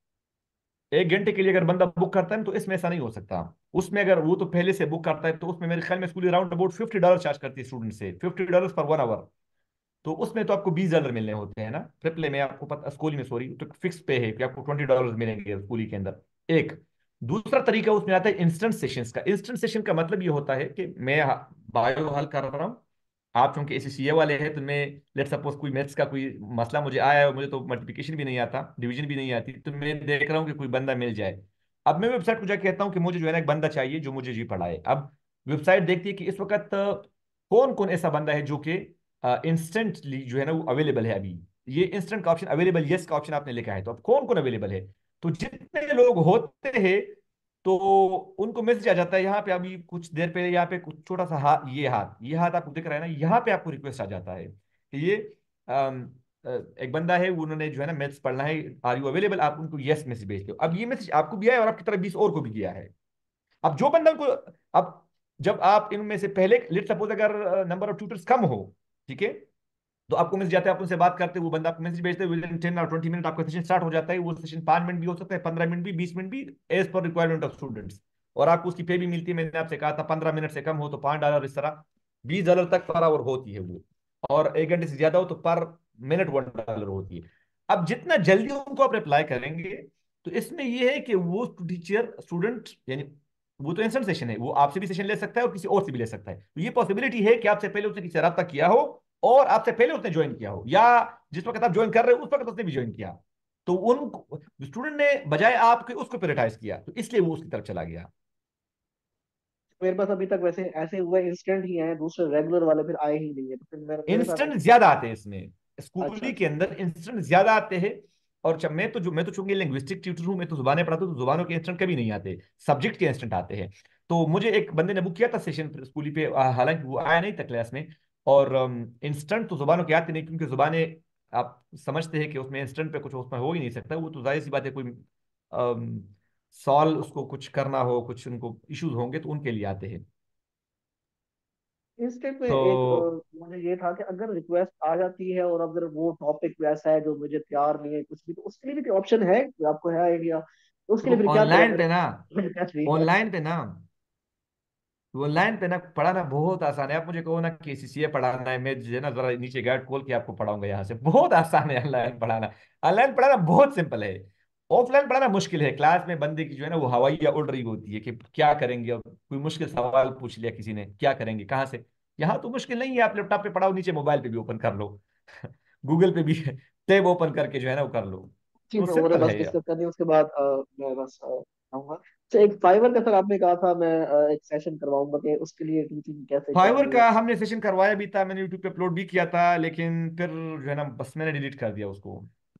1 घंटे के लिए अगर बंदा बुक करता है ना, तो इसमें ऐसा नहीं हो सकता। उसमें अगर वो तो पहले से बुक करता है, तो उसमें मेरे ख्याल में स्कूली राउंड अबाउट $50 चार्ज करती है स्टूडेंट से, $50 पर 1 आवर। तो उसमें तो आपको $20 मिलने होते हैं ना, ट्रिपल में आपको पता, स्कूली में सॉरी, तो फिक्स पे है कि आपको $20 मिलेंगे स्कूली के अंदर। एक दूसरा तरीका उसमें आता है इंस्टेंट सेशंस का। इंस्टेंट सेशन का मतलब ये होता है कि मैं बायो हल कर रहा हूँ, आप चूंकि एससीए वाले हैं, तो मैं, लेट सपोज कोई मैथ्स का कोई मसला मुझे आया है, मुझे तो मल्टीप्लिकेशन भी नहीं आता, डिवीजन भी नहीं आती, तो मैं देख रहा हूँ कि कोई बंदा मिल जाए। अब मैं वेबसाइट को जाकर कहता हूँ कि मुझे जो है ना एक बंदा चाहिए जो मुझे जी पढ़ाए। अब वेबसाइट देखती है कि इस वक्त कौन कौन ऐसा बंदा है जो कि इंस्टेंटली जो है ना वो अवेलेबल है अभी। ये इंस्टेंट का ऑप्शन अवेलेबल, यस का ऑप्शन आपने लिखा है, तो अब कौन कौन अवेलेबल है। तो जितने लोग होते हैं, तो उनको मैसेज आ जाता है यहाँ पे, अभी कुछ देर पहले यहाँ पे कुछ छोटा सा हाथ, ये हाथ आपको दिख रहा है ना, यहाँ पे आपको रिक्वेस्ट आ जाता है कि ये अम, एक बंदा है, उन्होंने जो है ना मैथ्स पढ़ना है, आर यू अवेलेबल, आप उनको यस मैसेज भेजते हो। अब ये मैसेज आपको भी आया और आपकी तरफ 20 और को भी गया है। अब जो बंदा उनको, अब जब आप इनमें से पहले, लेट सपोज अगर नंबर ऑफ ट्यूटर्स कम हो, ठीक है, तो आपको मैसेज जाता है, आप उनसे बात करते हैं, वो बंदा आपको मैसेज भेजते हैं, विद इन 10 और 20 मिनट आपका सेशन स्टार्ट हो जाता है। वो सेशन 5 मिनट भी हो सकता है, 15 मिनट भी, 20 मिनट भी, as per requirement of students. और आपको उसकी पे भी मिलती है, मैंने आपसे कहा था 15 मिनट से कम हो तो $5 इस तरह। $20 तक पर आवर होती है वो, और 1 घंटे से ज्यादा हो तो पर मिनट $1 होती है। अब जितना जल्दी उनको आप अप्लाई करेंगे, तो इसमें ये है कि वो टीचर स्टूडेंट यानी वो तो इंस्टेंट सेशन है, वो आपसे भी सेशन ले सकता है और किसी और से भी ले सकता है। तो ये पॉसिबिलिटी है कि आपसे पहले उसने किसी से रब्ता किया हो, और आपसे पहले उसने ज्वाइन किया हो, या जिस वक्त आप ज्वाइन कर रहे हो उस वक्त उसने भी ज्वाइन किया। तो उन स्टूडेंट ने बजाय आपके उसको प्रायोरिटाइज किया, तो इसलिए वो उसकी तरफ चला गया। मेरे पास अभी तक वैसे ऐसे हुए इंस्टेंट ही हैं, दूसरे रेगुलर वाले फिर आए ही नहीं है, तो फिर मेरे साथ इंस्टेंट ऐसे ज्यादा आते हैं इसमें, अच्छा स्कूली के अच्छा। अंदर इंस्टेंट ज्यादा आते हैं। और जब मैं तो चूंकि लिंग्विस्टिक ट्यूटर हूं, मैं तो जुबानें पढ़ाता हूं, तो जुबानों के इंस्टेंट कभी नहीं आते, सब्जेक्ट के इंस्टेंट आते हैं। तो मुझे एक बंदे ने बुक किया था सेशन स्कूली पे, हालांकि वो आया नहीं था क्लास में। और इंस्टेंट तो जुबानों के आते नहीं, क्योंकि जुबानें आप समझते हैं कि उसमें इंस्टेंट पे कुछ उसमें हो ही नहीं सकता, वो तो जाहिर सी बात है, कोई सॉल्व उसको कुछ करना हो, कुछ उनको इश्यूज होंगे तो उनके लिए आते हैं। इंस्टेंट में एक तो मुझे ये था कि अगर रिक्वेस्ट आ जाती है और अगर वो टॉपिक वैसा है जो मुझे तैयार नहीं है कुछ भी, तो उसके लिए भी ऑप्शन है कि आपको है आइडिया, तो उसके लिए फिर क्या करें ऑनलाइन अगर पे ना, रिक्वेस्ट नहीं है? ऑनलाइन पे ना ऑनलाइन पे ना पढ़ाना बहुत आसान है। आप मुझे कहो ना कि सीसीए पढ़ाना है, मैं जो है ना जरा नीचे गाइड खोल के आपको पढ़ाऊंगा यहाँ से, बहुत आसान है ऑनलाइन पढ़ाना। ऑनलाइन पढ़ाना बहुत सिंपल है। ऑफलाइन पढ़ाना मुश्किल है, क्लास में बंदे की जो है ना वो हवाइयाँ उड़ रही होती है कि क्या करेंगे, और कोई मुश्किल सवाल पूछ लिया किसी ने, क्या करेंगे कहाँ से। यहाँ तो मुश्किल नहीं है, आप लैपटॉप पे पढ़ाओ, नीचे मोबाइल पे भी ओपन कर लो गूगल पे भी टैब ओपन करके जो है ना वो कर लो। तो चीज है वो सिंपल बस है। डिस्कस करनी है, उसके बाद मैं बस आऊंगा। तो एक फाइवर का सर आपने कहा था, मैं एक सेशन करवाऊंगा कि उसके लिए टीचिंग कैसे फाइवर करनी है। का हमने सेशन करवाया भी था, मैंने यूट्यूब पे अपलोड भी किया था, लेकिन फिर जो है ना बस मैंने डिलीट कर दिया उसको।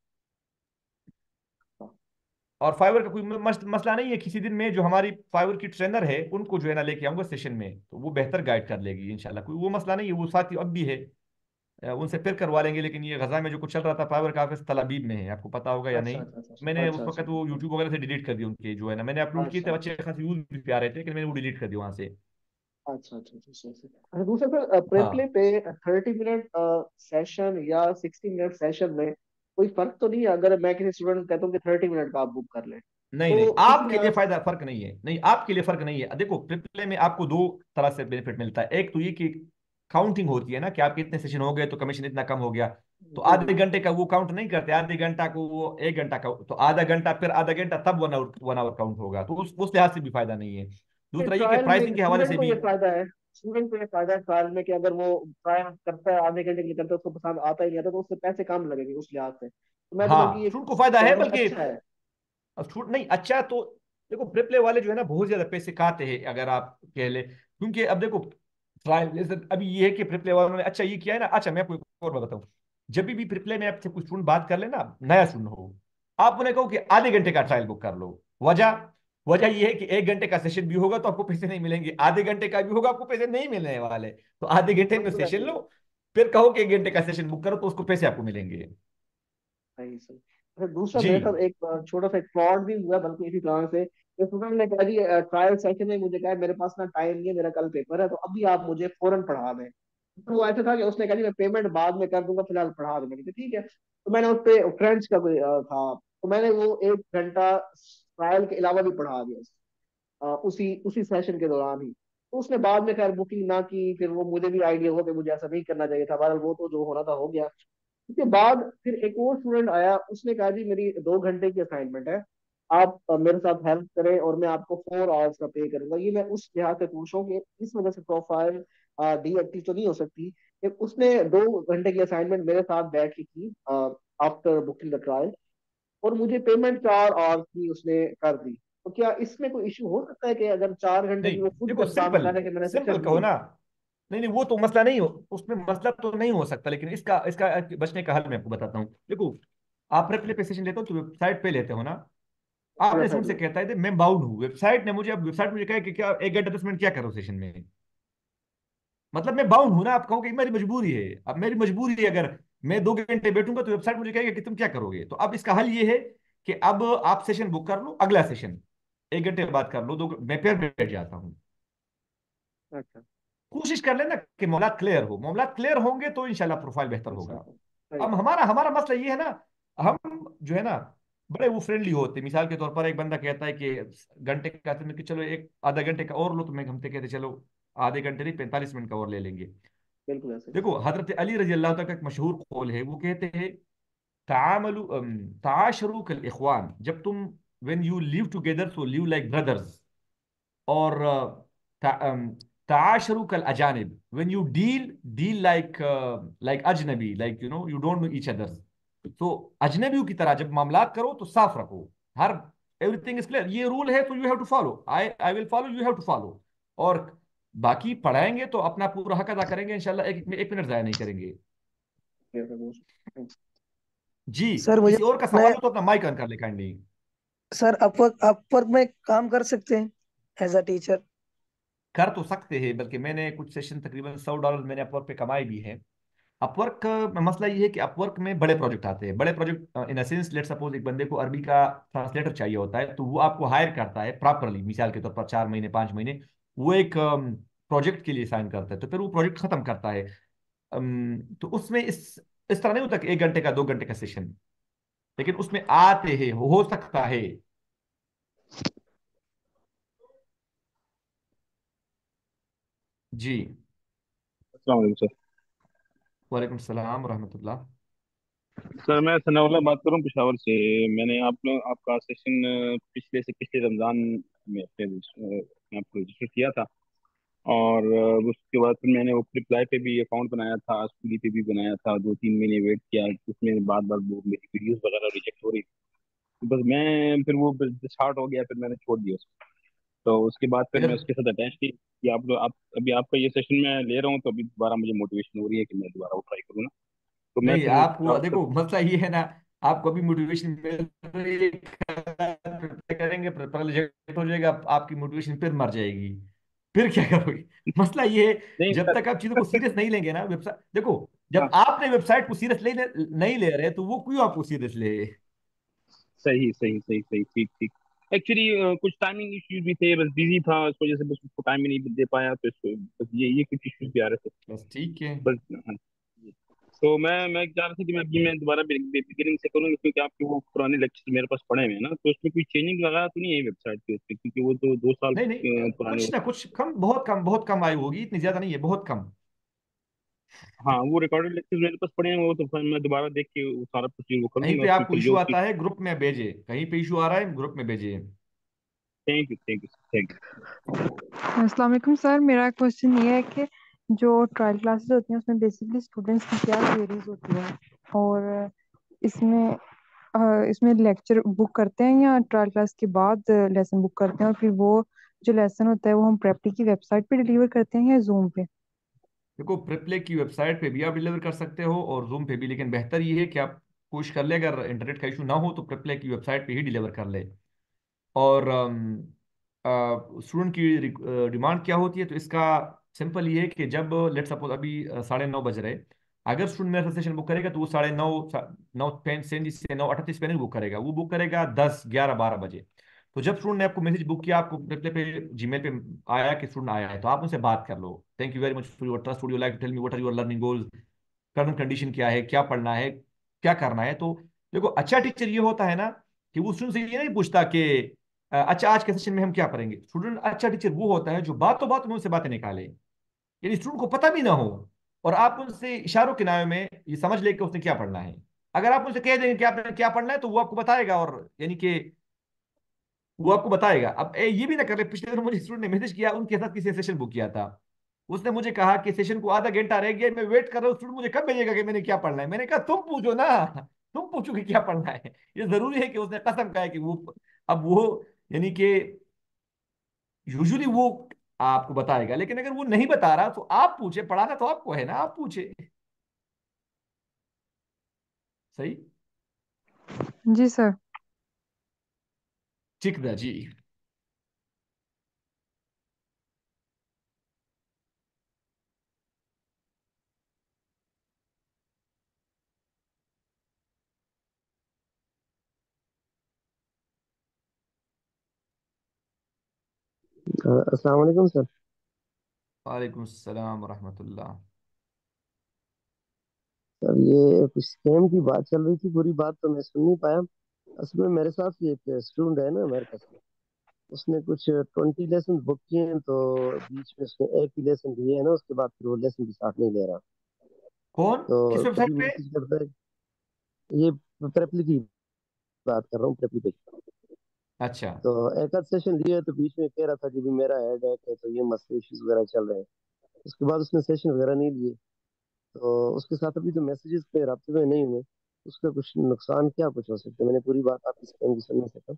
और फाइवर का कोई मसला नहीं है, किसी दिन में जो हमारी फाइवर की ट्रेनर है उनको जो है ना लेके आऊंगा सेशन में, तो वो बेहतर गाइड कर लेगी इंशाल्लाह, कोई वो मसला नहीं है, वो साथी अब भी है। उनसे फिर करवा लेंगे। लेकिन ये गजा में जो कुछ चल रहा था, फाइवर का ऑफिस तलाबीब में है, आपको पता होगा या अच्छा नहीं। अच्छा अच्छा मैंने उस अच्छा अच्छा वक्त वो अच्छा यूट्यूब वगैरह से डिलीट कर दिया, उनके जो है ना मैंने अपलोड किए थे, अच्छा अच्छे खासे व्यूज भी आ रहे थे, लेकिन मैंने वो डिलीट कर दिया वहां से। अच्छा अच्छा अच्छा अच्छा अच्छा। अच्छा, दूसरा सर प्रीप्ले हाँ, पे 30 मिनट सेशन या 60 मिनट सेशन में कोई फर्क तो नहीं है? अगर मैं किसी स्टूडेंट को कहता हूँ कि 30 मिनट का आप बुक कर लें, नहीं नहीं, तो किसी आपके लिए लिहाज फायदा फर्क नहीं है, नहीं आपके लिए फर्क नहीं है। देखो ट्रिपल में आपको दो तरह से बेनिफिट मिलता है, एक तो ये कि काउंटिंग होती है ना कि आपके इतने सेशन हो गए तो कमीशन इतना कम हो गया। तो जी जी। आधे घंटे का वो काउंट नहीं करते, आधे घंटा को वो 1 घंटा का, तो आधा घंटा फिर आधा घंटा तब 1 आवर काउंट होगा, तो उस लिहाज से भी फायदा नहीं है। दूसरा ये कि ट्रायल प्राइसिंग में के हवाले स्टूडेंट से को भी। ये फायदा है, स्टूडेंट को ये फायदा है ट्रायल में कि अगर वो ट्रायल करता है आधे घंटे के लिए करता है, उसको पसंद आता ही नहीं आता, तो उससे पैसे कम लगेंगे उस लिहाज से, तो मैं देखता हूँ कि हाँ, ये स्टूडेंट को फायदा है, मॉडल बल्कि अच्छा है। अब छूट नहीं अच्छा तो, देखो प्रिपले वाले जो है ना बहुत ज्यादा पैसे खाते हैं अगर आप कह ले, क्योंकि अब देखो ट्रायल जैसे अभी ये है कि प्रिपले वालों ने अच्छा ये किया है ना। अच्छा मैं आपको एक और बात बताऊं, जब भी प्रिपले में आपसे कुछ स्टूडेंट बात कर ले ना, नया स्टूडेंट हो, आप उन्हें कहो कि आधे घंटे का ट्रायल बुक कर लो। वजह वजह ये है कि 1 घंटे का सेशन भी होगा तो आपको पैसे नहीं मिलेंगे, आधे घंटे का भी होगा आपको पैसे नहीं मिलने वाले। तो आधे घंटे में बिल्कुल सेशन ऐसे ही लो, फिर कहो कि 1 घंटे का सेशन बुक करो, तो उसको पैसे आपको मिलेंगे। सही सही। अच्छा दूसरा जी मेरे साथ एक छोटा सा एक फ्रॉड भी हुआ, बल्कि इसी कारण से स्टूडेंट ने कहा जी ट्रायल सेशन में मुझे कहा है, मेरे पास ना टाइम नहीं है, मेरा कल पेपर है, तो अभी आप मुझे फौरन पढ़ा दें। तो वो ऐसा था कि उसने कहा जी मैं पेमेंट बाद में कर दूंगा, फिलहाल पढ़ा दो। मैंने कहा ठीक है, तो मैंने उस पे फ्रेंच का कोई था, तो मैंने वो 1 घंटा ट्रायल के अलावा भी पढ़ा दिया उसी उसी सेशन के दौरान ही। तो उसने बाद में खैर बुकिंग ना की, फिर वो मुझे भी आइडिया हुआ कि मुझे ऐसा नहीं करना चाहिए था, बहरहाल वो तो जो होना था हो गया। उसके बाद फिर एक और स्टूडेंट आया, उसने कहा जी मेरी 2 घंटे की असाइनमेंट है, आप मेरे साथ हेल्प करें और मैं आपको 4 आवर्स का पे करूंगा। ये मैं उस लिहाज से पूछ रहा हूँ कि इस वजह से प्रोफाइल डीएक्टिव तो नहीं हो सकती कि उसने 2 घंटे की असाइनमेंट मेरे साथ बैठ के की आफ्टर बुकिंग द ट्रायल, और मुझे पेमेंट 4 आवर्स की उसने कर दी। तो क्या इसमें कोई इशू हो सकता है कि अगर 4 घंटे नहीं, की वो खुद देखो कंफर्म सिंपल करे कि मैंने सिंपल सेशन कहो दी? ना। नहीं नहीं, वो तो मसला नहीं हो, उसमें मसला तो नहीं हो सकता, लेकिन इसका इसका बचने का हल मैं आपको बताता हूँ। देखो आप रेपले पे सेशन लेते हो तो वेबसाइट पे लेते हो ना, आपने वेबसाइट स्टूडेंट से में। कहता है मैं बाउंड हूँ, वेबसाइट ने मुझे, अब वेबसाइट मुझे कहे कि क्या 1 घंटा 10 मिनट क्या करो सेशन में, मतलब मैं बाउंड हूं ना। आप कहोगे मेरी मजबूरी है, अब मेरी मजबूरी है, अगर मैं 2 घंटे बैठूंगा तो वेबसाइट मुझे कहेगा कि तुम क्या करोगे। तो अब इसका हल ये है कि अब आप सेशन बुक कर लो, अगला सेशन 1 घंटे बाद कर लो, मैं फिर बैठ जाता हूँ। अच्छा। कोशिश कर लेना कि मामला क्लियर हो, मामला क्लियर होंगे तो इंशाल्लाह प्रोफाइल बेहतर सही होगा। सही अब हमारा हमारा मसला ये है ना, हम जो है ना बड़े वो फ्रेंडली होते हैं। मिसाल के तौर पर एक बंदा कहता है कि घंटे का, तो मैं कि चलो एक आधा घंटे का और लो, तो मैं घंटे कहते चलो आधे घंटे नहीं, 45 मिनट का और ले लेंगे। बिल्कुल ऐसे ही। देखो हजरत अली रजी अल्लाह तआला का एक मशहूर कौल है, वो कहते हैं तामलु ताशरू कल इखवान, जब तुम when you live together so live like brothers. और ताशरू कल अजानिब, व्हेन यू डील लाइक अजनबी, like you don't know each others. तो अजनबियों की तरह जब मामलात करो तो साफ रखो। हर एवरीथिंग इज क्लियर, ये रूल है तो you have to follow, I I will follow, you have to follow. और बाकी पढ़ाएंगे तो अपना पूरा हक अदा करेंगे इंशाल्लाह, एक मिनट जाया नहीं करेंगे। ये सब कुछ। जी। सर मुझे किसी और का मैं सवाल हो तो अपना माइक ऑन कर ले काइंडली। सर अपवर्क में काम कर सकते हैं एज अ टीचर? कर तो सकते हैं, बल्कि मैंने कुछ सेशन तकरीबन $100 मैंने अपवर्क पे कमाए भी हैं। अपवर्क में मसला ये है कि अपवर्क में बड़े प्रोजेक्ट आते हैं, बड़े project in sense, let suppose एक बंदे को अरबी का ट्रांसलेटर चाहिए होता है, तो वो आपको हायर करता है प्रॉपरली, मिसाल के तौर पर 4 महीने 5 महीने वो एक प्रोजेक्ट के लिए साइन करता है, तो फिर वो प्रोजेक्ट खत्म करता है। तो उसमें इस तरह नहीं होता कि 1 घंटे का 2 घंटे का सेशन, लेकिन उसमें आते हैं, हो सकता है। जी। अस्सलाम वालेकुम सर। वालेकुम सलाम रहमतुल्लाह। सर मैं सनाउल्लाह बात कर रहा हूँ पेशावर से। मैंने आप लोग आपका सेशन पिछले से पिछले रमज़ान में अपने मैं आपको रजिस्टर किया था। और उसके बाद फिर मैंने वो रिप्लाई पे भी अकाउंट बनाया था, स्कूली पे भी बनाया था, 2-3 महीने वेट किया। उसमें बार बार वो मेरी वीडियोस वगैरह रिजेक्ट हो रही थी। बस मैं फिर वो स्टार्ट हो गया, फिर मैंने छोड़ दिया उसको। तो उसके बाद फिर मैं फिर उसके साथ अटैच थी कि आप अभी आपका ये सेशन मैं ले रहा हूँ, तो अभी दोबारा मुझे मोटिवेशन हो रही है कि मैं दोबारा वो ट्राई करूँ ना। तो मैं नहीं, फिर आपको देखो मसला ये है ना, आपको अभी मोटिवेशन मिल रही है, करेंगे पर रिजेक्ट हो जाएगा, आपकी मोटिवेशन फिर मर जाएगी, फिर क्या करोगे? मसला ये है, नहीं जब सर। तक आप चीजों को सीरियस नहीं लेंगे ना, वेबसाइट देखो, जब हाँ, आपने वेबसाइट को सीरियस नहीं ले रहे तो वो क्यों आपको सीरियस ले? सही सही सही सही, ठीक ठीक। एक्चुअली कुछ टाइमिंग इश्यूज भी थे, बस बिजी था, इस वजह से बस उसको टाइम ही नहीं दे पाया। तो इसको बस ये कुछ इश्यूज भी आ रहे थे। बस ठीक है। बस हाँ जी। तो मैं चाह रहा था कि मैं दोबारा बिगिनिंग से करूँ, क्योंकि आपके वो पुराने लेक्चर मेरे पास पड़े हुए हैं ना, तो उसमें कोई चेंजिंग वगैरह तो नहीं है वेबसाइट पे उसपे, क्योंकि वो तो 2 साल नहीं नहीं, पुराने कुछ ना कुछ कम, बहुत कम आयु होगी, इतनी ज्यादा नहीं है, बहुत कम। हाँ, वो रिकॉर्डेड लेक्चर मेरे पास पड़े हैं, वो तो फिर मैं दोबारा देख के वो सारा प्रोसीजर वो कर कहीं लूंगा पे उसकी आपको फिर इशू जो उसकी। आता है ग्रुप में भेजे, कहीं पे इशू आ रहा है ग्रुप में भेजिए। थैंक यू थैंक अस्सलाम वालेकुम सर, मेरा क्वेश्चन ये है कि जो ट्रायल क्लासेस होती हैं उसमें बेसिकली स्टूडेंट्स की क्या क्वेरीज होती हैं, और इसमें इसमें लेक्चर बुक करते हैं या ट्रायल क्लास के बाद लेसन बुक करते हैं, और फिर वो जो लेसन होता है वो हम प्रेपटी की वेबसाइट पे डिलीवर करते हैं या जूम पे? देखो प्रिपले की वेबसाइट पे भी आप डिलीवर कर सकते हो और जूम पे भी, लेकिन बेहतर ये है कि आप कोशिश कर ले, अगर इंटरनेट का इशू ना हो तो प्रिपले की वेबसाइट पे ही डिलीवर कर ले। और स्टूडेंट की डिमांड क्या होती है, तो इसका सिंपल ये है कि जब लेट सपोज अभी 9:30 बज रहे, अगर स्टूडेंट मेरा सेशन बुक करेगा तो वो 9:30, 9:35 से 9:38 पे नहीं बुक करेगा, वो बुक करेगा 10, 11, 12 बजे। तो जब स्टूडेंट ने आपको मैसेज बुक किया, आपको रिप्लाई पे जीमेल पे आया कि स्टूडेंट आया है, तो आप उनसे बात कर लो, thank you very much for your trust, would you like to tell me what are your learning goals, term and condition क्या है, क्या पढ़ना है, क्या करना है। तो देखो अच्छा टीचर ये होता है ना कि वो स्टूडेंट से ये नहीं पूछता कि अच्छा आज के सेशन में हम क्या पढ़ेंगे। स्टूडेंट अच्छा टीचर वो होता है जो बात में उनसे बातें निकाले, यानी स्टूडेंट को पता भी ना हो और आप उनसे इशारों के नामे में ये समझ ले कि उसने क्या पढ़ना है। अगर आप उनसे कह देंगे कि आपने क्या पढ़ना है तो वो आपको बताएगा, और यानी कि वो आपको बताएगा। अब ये भी ना कर ले, पिछले दिनों मुझे स्टूडेंट ने मैसेज किया, उनके साथ किसी ने सेशन बुक किया था, उसने मुझे कहा कि सेशन को आधा घंटा रह गया, मैं वेट कर रहा हूँ, स्टूडेंट मुझे कब भेजेगा कि मैंने क्या पढ़ना है। मैंने कहा तुम पूछो ना, तुम पूछो कि क्या पढ़ना है। ये जरूरी है कि उसने कसम कहा है कि वो, अब वो यानी कि यूजुअली वो आपको बताएगा, लेकिन अगर वो नहीं बता रहा तो आप पूछे, पढ़ाना तो आपको है ना, आप पूछे। सही। जी सर। ठीक था जी। अस्सलाम वालेकुम सर। वालेकुम सलाम रहमतुल्लाह। सर ये कुछ स्कैम की बात चल रही थी, पूरी बात तो मैं सुन नहीं पाया। असल में मेरे साथ भी एक स्टूडेंट है ना अमेरिका से, उसने कुछ 20 लेसन बुक किए हैं, तो बीच में उसने एक ही लेसन लिए है ना, उसके बाद फिर वो लेसन भी साथ नहीं ले रहा। कौन, किस तो वेबसाइट कभी पे? मैसेज करता है। ये प्रेपली की बात कर रहा हूँ, प्रेपली पे। अच्छा। तो एक आध सेशन लिया तो बीच में कह रहा था कि भी मेरा हेड है, तो ये मसले इश्यूज वगैरह चल रहे हैं। उसके बाद उसने सेशन वगैरह नहीं लिए। तो उसके साथ अभी तो मैसेजेस पे रब्ते में नहीं हुए। उसका कुछ नुकसान क्या कुछ हो सकता है? मैंने पूरी बात आपकी स्क्रीन की सुन नहीं सका।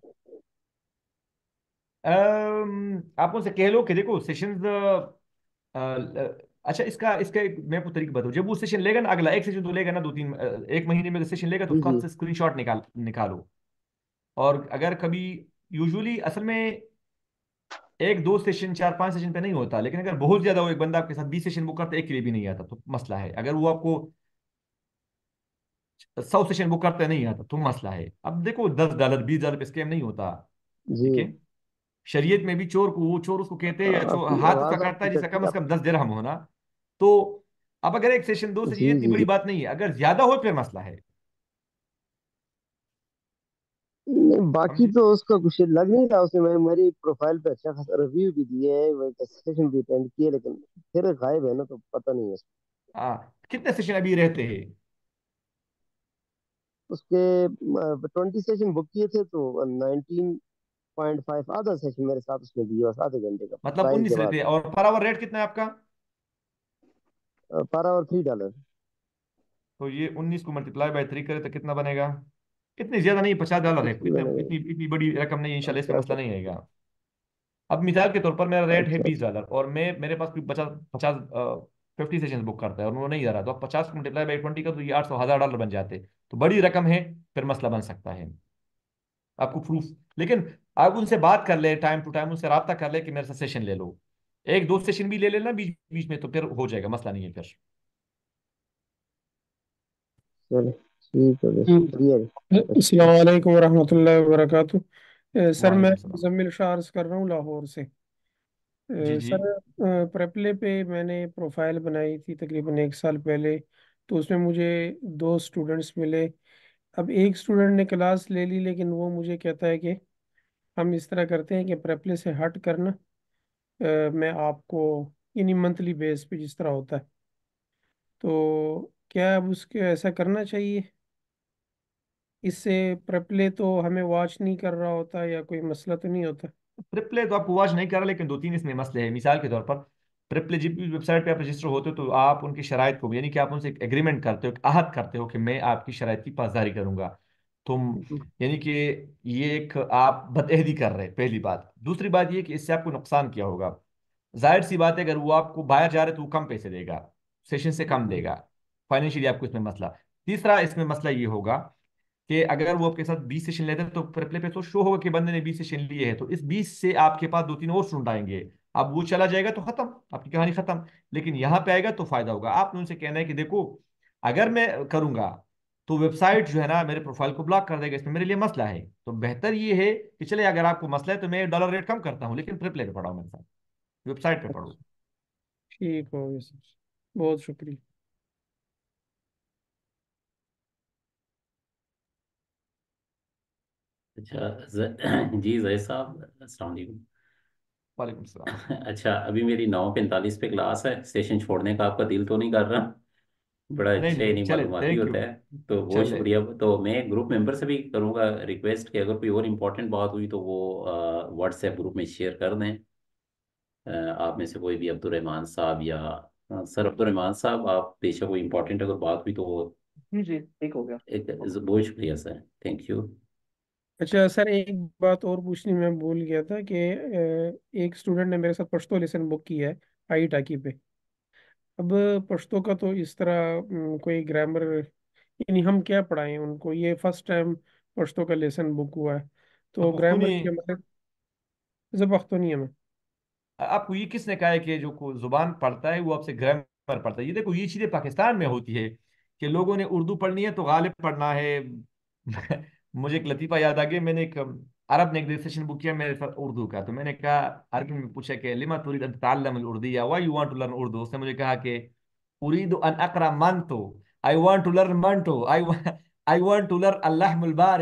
आप उनसे कह लो कि देखो सेशंस, अच्छा, इसका इसका मैं आपको तरीका बताऊँ। जब वो सेशन लेगा ना, अगला एक सेशन तो लेगा ना, दो तीन एक महीने में सेशन लेगा, तो जी उसका जी। से स्क्रीनशॉट निकालो। और अगर कभी, यूजुअली असल में एक दो सेशन, चार पांच सेशन पे नहीं होता, लेकिन अगर बहुत ज्यादा हो, एक बंदा आपके साथ 20 सेशन बुक करता है, एक के लिए भी नहीं आता तो मसला है। अगर वो आपको 100 सेशन बुक करते नहीं आता तो मसला है। अब देखो, $10 $20 पे स्कैम नहीं होता। जी। ठीक है। शरीयत में भी चोर को, वो चोर उसको कहते हैं, या चोर आपकी हाथ उसका आवाज काटता आपकी है जिसका कटती कम से आप। कम 10 दिरहम होना। तो अब अगर एक सेशन, दो सेशन, जी ये इतनी जी बड़ी जी। बात नहीं है। अगर ज्यादा हो फिर मसला है। नहीं, बाकी समझे? तो उसका कुछ लग नहीं रहा। उसने मेरी प्रोफाइल पे अच्छा खासा रिव्यू भी दिए है, वही सेशन भी अटेंड किए, लेकिन फिर गायब है ना, तो पता नहीं है उसका। हाँ, कितने सेशन अभी रहते हैं? उसके 20 सेशन बुक किए थे, तो 19.5 आधा सेशन मेरे साथ उसने दिया, बस आधे घंटे का मतलब ट्रायल के 19 बाद। रहते हैं। और पर आवर रेट कितना है आपका? Per hour $3। तो ये 19 को मल्टीप्लाई बाय 3 करे तो कितना बनेगा? इतनी ज्यादा नहीं, $50 है। इसकी इतने, मैंने इतनी इतनी बड़ी रकम नहीं है, इंशाल्लाह इसमें अच्छा मसला अच्छा नहीं आएगा। अब मिसाल के तौर पर मेरा रेट है अच्छा बीस अच्छा। डॉलर और मैं, मेरे पास कोई 50 50 50 सेशन बुक करता है और वो नहीं जा रहा, तो अब 50 मल्टीप्लाई बाई 20 का तो ये 800 $1000 बन जाते। तो बड़ी रकम है, फिर मसला बन सकता है। आपको प्रूफ, लेकिन आप उनसे बात कर ले, टाइम टू टाइम उनसे रब्ता कर ले कि मेरे साथ सेशन ले लो। एक दो सेशन भी ले लेना बीच बीच में, तो फिर हो जाएगा, मसला नहीं है फिर। चलो ठीक है, बस हम्म। शुक्रिया जी। अच्छा। अस्सलाम वालेकुम वरहमतुल्लाहि वबरकातुह। सर, मैं वालेकुम सलाम। मुजम्मिल शाह अर्ज कर रहा हूँ लाहौर से। जी जी। सर, प्रेपले पे मैंने प्रोफाइल बनाई थी तकरीबन एक साल पहले। तो उसमें मुझे दो स्टूडेंट्स मिले। अब एक स्टूडेंट ने क्लास ले ली, लेकिन वो मुझे कहता है कि हम इस तरह करते हैं कि प्रेपले से हट करना, मैं आपको यानी मंथली बेस पे जिस तरह होता है, तो क्या अब उसके ऐसा करना चाहिए? इससे प्रेपले तो हमें वॉच नहीं कर रहा होता, या कोई मसला तो नहीं होता? ट्रिपले तो आपको वॉच नहीं कर रहा, लेकिन दो तीन इसमें मसले हैं। मिसाल के तौर पर, ट्रिपले जिस भी वेबसाइट पे आप रजिस्टर होते हो, तो आप उनकी शराइत को, यानी कि आप उनसे एक एग्रीमेंट करते हो, एक आहद करते हो कि मैं आपकी शराइत की पासदारी करूंगा। तुम, यानी कि ये एक आप बदअहदी कर रहे हैं, पहली बात। दूसरी बात ये कि इससे आपको नुकसान क्या होगा। जाहिर सी बात है, अगर वो आपको बाहर जा रहे तो वो कम पैसे देगा, सेशन से कम देगा। फाइनेंशियली आपको इसमें मसला। तीसरा इसमें मसला ये होगा कि अगर वो आपके साथ 20 सेशन लेते हैं, तो रिप्ले पे तो शो होगा कि बंदे ने 20 सेशन लिए हैं, तो इस 20 से आपके पास दो तीन और स्टूडेंट आएंगे। अब वो चला जाएगा तो खत्म, आपकी कहानी खत्म। लेकिन यहाँ पे आएगा तो फायदा होगा। आपने उनसे कहना है कि देखो, अगर मैं करूंगा तो वेबसाइट जो है ना मेरे प्रोफाइल को ब्लॉक कर देगा, इसमें मेरे लिए मसला है। तो बेहतर ये है कि चले, अगर आपको मसला है तो मैं डॉलर रेट कम करता हूँ, लेकिन रिप्ले पे पढ़ाओ मेरे साथ, वेबसाइट पे पढ़ो। ठीक हो गया सर, बहुत शुक्रिया। अच्छा। जी जय साहब, अस्सलाम वालेकुम। वालेकुम सलाम। अच्छा, अभी मेरी 9:45 पे क्लास है, स्टेशन छोड़ने का आपका दिल तो नहीं कर रहा? बड़ा नहीं अच्छा, नहीं ही नहीं, नहीं चले, मालूमाती थैंक होता यू। है। तो बहुत चले। शुक्रिया। तो मैं ग्रुप मेंबर से भी करूँगा रिक्वेस्ट कि अगर कोई और इम्पोर्टेंट बात हुई तो वो व्हाट्सएप ग्रुप में शेयर कर दें। आप में से कोई भी, अब्दुलरहमान साहब या सर अब्दुलरहमान साहब, आप बेशक कोई इम्पोर्टेंट अगर बात हुई तो वो जी जी, ठीक हो गया। एक, बहुत शुक्रिया सर, थैंक यू। अच्छा सर, एक बात और पूछनी मैं भूल गया था कि एक स्टूडेंट ने मेरे साथ पश्तो लेसन बुक किया है आई टाकी पे। अब पश्तो का तो इस तरह कोई ग्रामर, यानी हम क्या पढ़ाएं उनको? ये फर्स्ट टाइम पश्तो का लेसन बुक हुआ है, तो ग्रामर पख्तूनी, की हमारे जबरदस्ती में। आपको ये किसने कहा है कि जो को जुबान पढ़ता है वो आपसे ग्रामर पढ़ता है? ये देखो, ये चीजें पाकिस्तान में होती है कि लोगों ने उर्दू पढ़नी है तो गालिब पढ़ना है। मुझे एक लतीफा याद आ गया। मैंने एक अरब ने एक सेशन बुक किया मेरे साथ उर्दू का, तो मैंने कहा, अरबी में पूछा कि लिमा तुरीद अन ततअल्लम अल उर्दू, या why you want to learn Urdu. उसने मुझे कहा कि उरीदु अन अकरा Manto, I want to learn Manto, I want to learn अल लहमुल बारिद,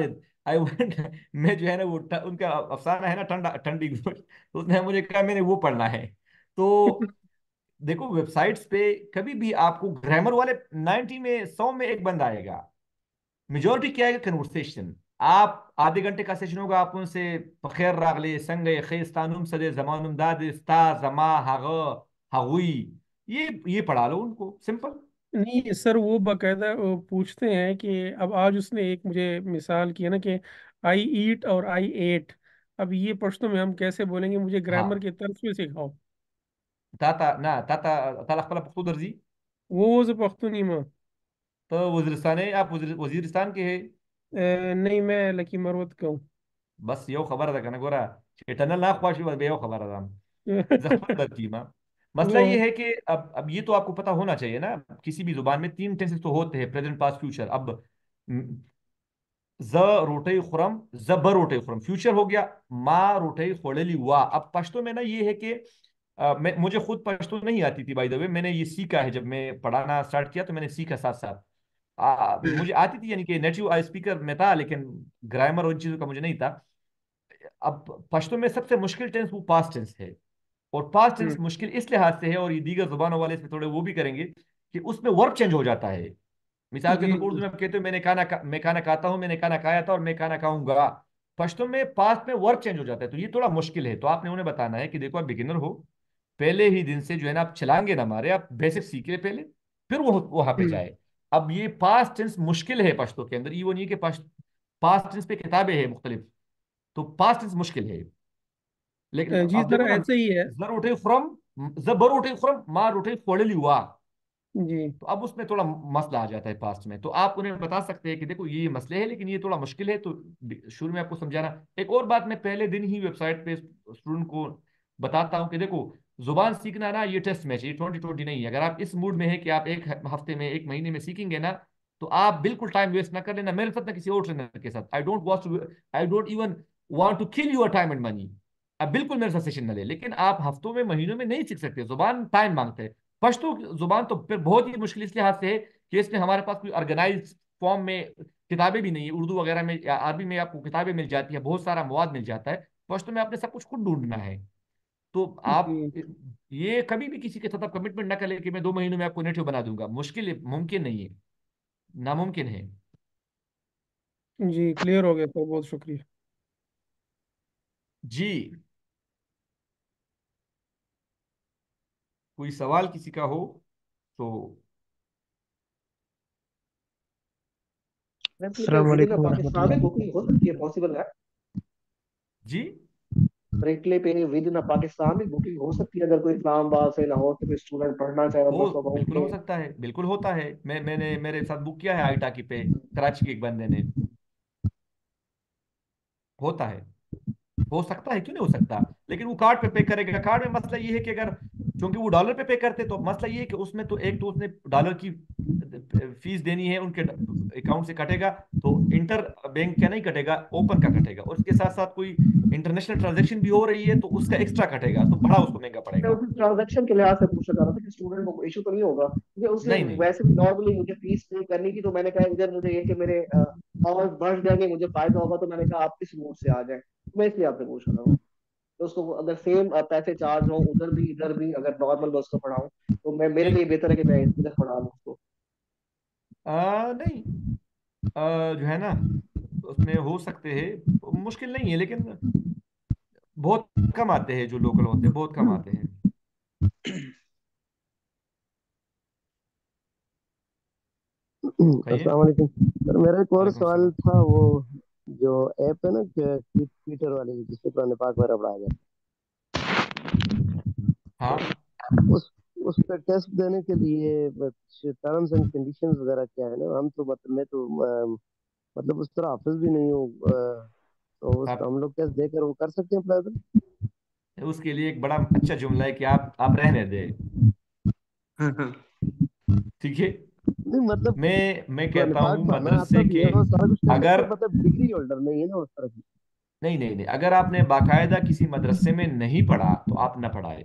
आई वांट मैं जो है ना वो उनका अफसाना है ना ठंडा ठंडी गोश, तो उसने मुझे कहा मैंने वो पढ़ना है। तो देखो वेबसाइट्स पे कभी भी आपको ग्रामर वाले 90 में 100 में एक बंदा आएगा। मेजोरिटी क्या है, कन्वर्सेशन। आप आधे घंटे का सेशन होगा, आप उनसे बखैर रागले संग खेस्तानुम सदे जमानुम दाद स्ता जमा हग हगुई, ये पढ़ा लो उनको, सिंपल। नहीं सर, वो बाकायदा वो पूछते हैं कि अब आज उसने एक मुझे मिसाल किया ना कि आई ईट और आई एट। अब ये पश्तो में हम कैसे बोलेंगे, मुझे ग्रामर हाँ, के तर्ज में सिखाओ। ताता ना ताता ताला खपला पख्तू दर्जी। वो से पख्तूनी में। तो वजीरिस्तान है, आप वजीरिस्तान के हैं। नहीं, मैं लकी मरवत का हूँ। बस यो खबर था कना गोरा, टनल ना ख्वाशी बस बेयो खबर था। जफर कीमा। मसला वो ये है कि अब ये तो आपको पता होना चाहिए ना, किसी भी जुबान में तीन टेंसेस तो होते हैं, प्रेजेंट पास्ट फ्यूचर। अब ज रोटे खुरम, जबर रोटे खुरम फ्यूचर हो गया। माँ रोटे खोड़ेली वाह। अब पश्तो में ना ये है कि मुझे खुद पश्तो नहीं आती थी बाय द वे, मैंने ये सीखा है, जब मैं पढ़ाना स्टार्ट किया तो मैंने सीखा साथ साथ। मुझे आती थी, यानी कि नेटिव स्पीकर में था, लेकिन ग्रामर और इन चीज़ों का मुझे नहीं था। अब पश्तो में सबसे मुश्किल टेंस वो पास्ट टेंस है। और पास्ट टेंस हम्म, मुश्किल इस लिहाज से है, और ये दीगर जुबानों वाले इसमें थोड़े वो भी करेंगे, कि उसमें वर्ब चेंज हो जाता है। मिसाल के जी तौर पर उर्दू में आप कहते हो मैं खाना खाता हूँ, मैंने खाना खाया था, और मैं खाना खाऊंगा। पश्तो में पास्ट में वर्ब चेंज हो जाता है, तो ये थोड़ा मुश्किल है। तो आपने उन्हें बताना है कि देखो आप बिगिनर हो, पहले ही दिन से जो है ना आप चलाएंगे ना मारे, आप बेसिक सीखे पहले, फिर वो वहां पे हम्म। जाए। अब ये पास्ट टेंस मुश्किल है पश्तो के अंदर, ये वो नहीं कि पास्ट पास्ट टेंस पे किताबें हैं मुख्तलिफ, तो पास्ट टेंस मुश्किल है। लेकिन जी आप सर, देखो ना, ऐसे ही है। जर उठे फ्रॉम, जबर उठे फ्रॉम, मार उठे फोड़े हुआ। जी तो अब उसमें थोड़ा मसला आ जाता है पास्ट में, तो आप उन्हें बता सकते हैं कि देखो ये मसले हैं, लेकिन ये थोड़ा मुश्किल है, तो शुरू में आपको समझाना। एक और बात, मैं पहले दिन ही वेबसाइट पे स्टूडेंट को बताता हूँ कि देखो जुबान सीखना ना ये टेस्ट मैच, ये 2020 नहीं है। अगर आप इस मूड में है कि आप एक हफ्ते में, एक महीने में सीखेंगे ना, तो आप बिल्कुल टाइम वेस्ट ना कर लेना मेरे साथ ना किसी और ट्रेनर के साथ। I don't even want to kill your time and money. अब बिल्कुल मेरे साथ सेशन ना ले, लेकिन आप हफ्तों में महीनों में नहीं सीख सकते, जुबान टाइम मांगते हैं। पश्तो जुबान तो फिर बहुत ही मुश्किल इस लिहाज से है कि इसमें हमारे पास कोई ऑर्गेनाइज फॉर्म में किताबें भी नहीं है। उर्दू वगैरह में या अरबी में आपको किताबें मिल जाती है, बहुत सारा मवाद मिल जाता है। पश्तो में आपने सब कुछ खुद ढूंढना है। तो आप जी ये कभी भी किसी के साथ आप कमिटमेंट ना करें कि मैं 2 महीनों में आपको नेटिव बना दूंगा, मुश्किल है, मुमकिन नहीं है, नामुमकिन है। जी, क्लियर हो गया सर, बहुत शुक्रिया। जी, कोई सवाल किसी का हो तो। फ्रेंकली अस्सलाम विद इन वालेकुम पाकिस्तान में वरहमतुल्लाह। बुकिंग हो सकती है, पॉसिबल है? जी, फ्रेंकली पे विद इन पाकिस्तान में बुकिंग हो सकती है, अगर कोई इस्लामाबाद से लाहौर से कोई स्टूडेंट पढ़ना चाहे और हो 10 अकाउंट बिल्कुल हो के। सकता है, बिल्कुल होता है। मैंने मेरे साथ बुक किया है आईटाकी पे, कराची के एक बंदे ने। होता है, हो सकता है, क्यों नहीं हो सकता। लेकिन वो कार्ड पे पे करेगा। कार्ड में मसला ये है कि अगर, क्योंकि वो डॉलर पे करते, तो मसला ये है कि उसमें तो एक तो उसने डॉलर की फीस देनी है, उनके अकाउंट से कटेगा। तो इंटर बैंक का नहीं कटेगा, ओपन का कटेगा, और उसके साथ साथ कोई इंटरनेशनल ट्रांजेक्शन भी हो रही है तो उसका एक्स्ट्रा कटेगा, तो बड़ा उसको महंगा मैं पड़ेगा। उस ट्रांजैक्शन के लिहाज से पूछना चाह रहा था कि स्टूडेंट को इशू तो नहीं होगा, क्योंकि उसने नहीं नहीं, वैसे भी नॉर्मली मुझे फीस पे करनी थी, तो मैंने कहा इधर मुझे ये कि मेरे और बढ़ जाएंगे, मुझे फायदा होगा, तो मैंने कहा आप किस रूट से आ जाए, मैं इसलिए आपसे पूछ रहा हूँ। तो उसको अगर सेम पैसे चार्ज हो उधर भी इधर भी, अगर नॉर्मल मैं उसको पढ़ाऊँ, तो मैं मेरे लिए बिल्कुल। बेहतर है कि मैं इधर पढ़ा लूँ उसको। नहीं, जो है ना, उसमें हो सकते हैं, मुश्किल नहीं है, लेकिन बहुत कम आते हैं जो लोकल होते हैं, बहुत कम आते हैं। कहिए। अस्सलाम वालेकुम सर, मेरा एक और वालेकुम सवाल सलाम। था। वो जो ऐप है ना ट्विटर वाली, जिसपे कुरान पाक वगैरह पढ़ाया जाता हाँ, है, उस पे टेस्ट देने के लिए कुछ टर्म्स एंड कंडीशंस वगैरह क्या है ना? हम तो मतलब मैं तो मतलब उस तरह हाफिज भी नहीं हूँ, तो आप हम लोग टेस्ट देकर वो कर सकते हैं अप्लाई तो? उसके लिए एक बड़ा अच्छा जुमला है कि आप रहने दे। ठीक है। नहीं मतलब मैं कुरान कहता पाक हूँ पढ़ना आता मदरसे भी के, है और सारा कुछ कर लेकिन अगर, मतलब डिग्री होल्डर नहीं है ना उस तरह की। नहीं नहीं नहीं, अगर आपने बाकायदा किसी मदरसे में नहीं पढ़ा तो आप ना पढ़ाए।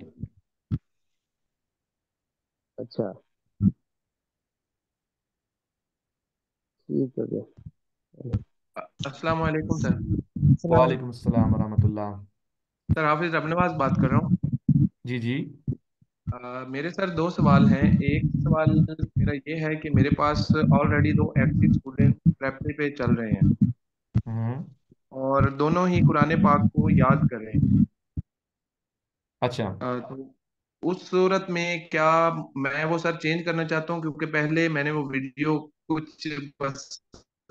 अच्छा, ठीक है। अस्सलाम वालेकुम सर। सलाम। वालेकुम अस्सलाम वरहमतुल्लाह। सर हाफिज रबनवाज बात कर रहा हूँ। जी जी। मेरे सर दो सवाल हैं। एक सवाल मेरा ये है कि मेरे पास ऑलरेडी दो एक्टिव स्टूडेंट प्रेपरी पे चल रहे हैं हम्म। और दोनों ही कुरान पाक को याद कर रहे हैं। अच्छा। तो उस सूरत में क्या मैं वो सर चेंज करना चाहता हूँ, क्योंकि पहले मैंने वो वीडियो कुछ बस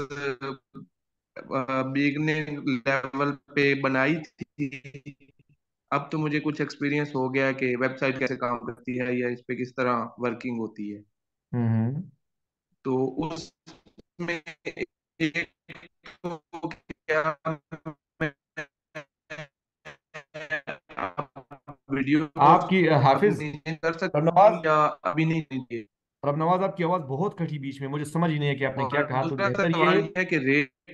बिगनिंग लेवल पे बनाई थी। अब तो मुझे कुछ एक्सपीरियंस हो गया कि वेबसाइट कैसे काम करती है या इस पे किस तरह वर्किंग होती है। हम्म। तो उसमें एक तो क्या मैं वीडियो आपकी हाफिज नहीं कर सकता हूँ रबनवाज, या अभी नहीं चाहिए? रबनवाज आपकी आवाज़ बहुत कटी बीच में, मुझे समझ ही नहीं है कि आपने क्या और कहा, तो दूसरा बेहतर ये सवाल है। ये है कि रेट।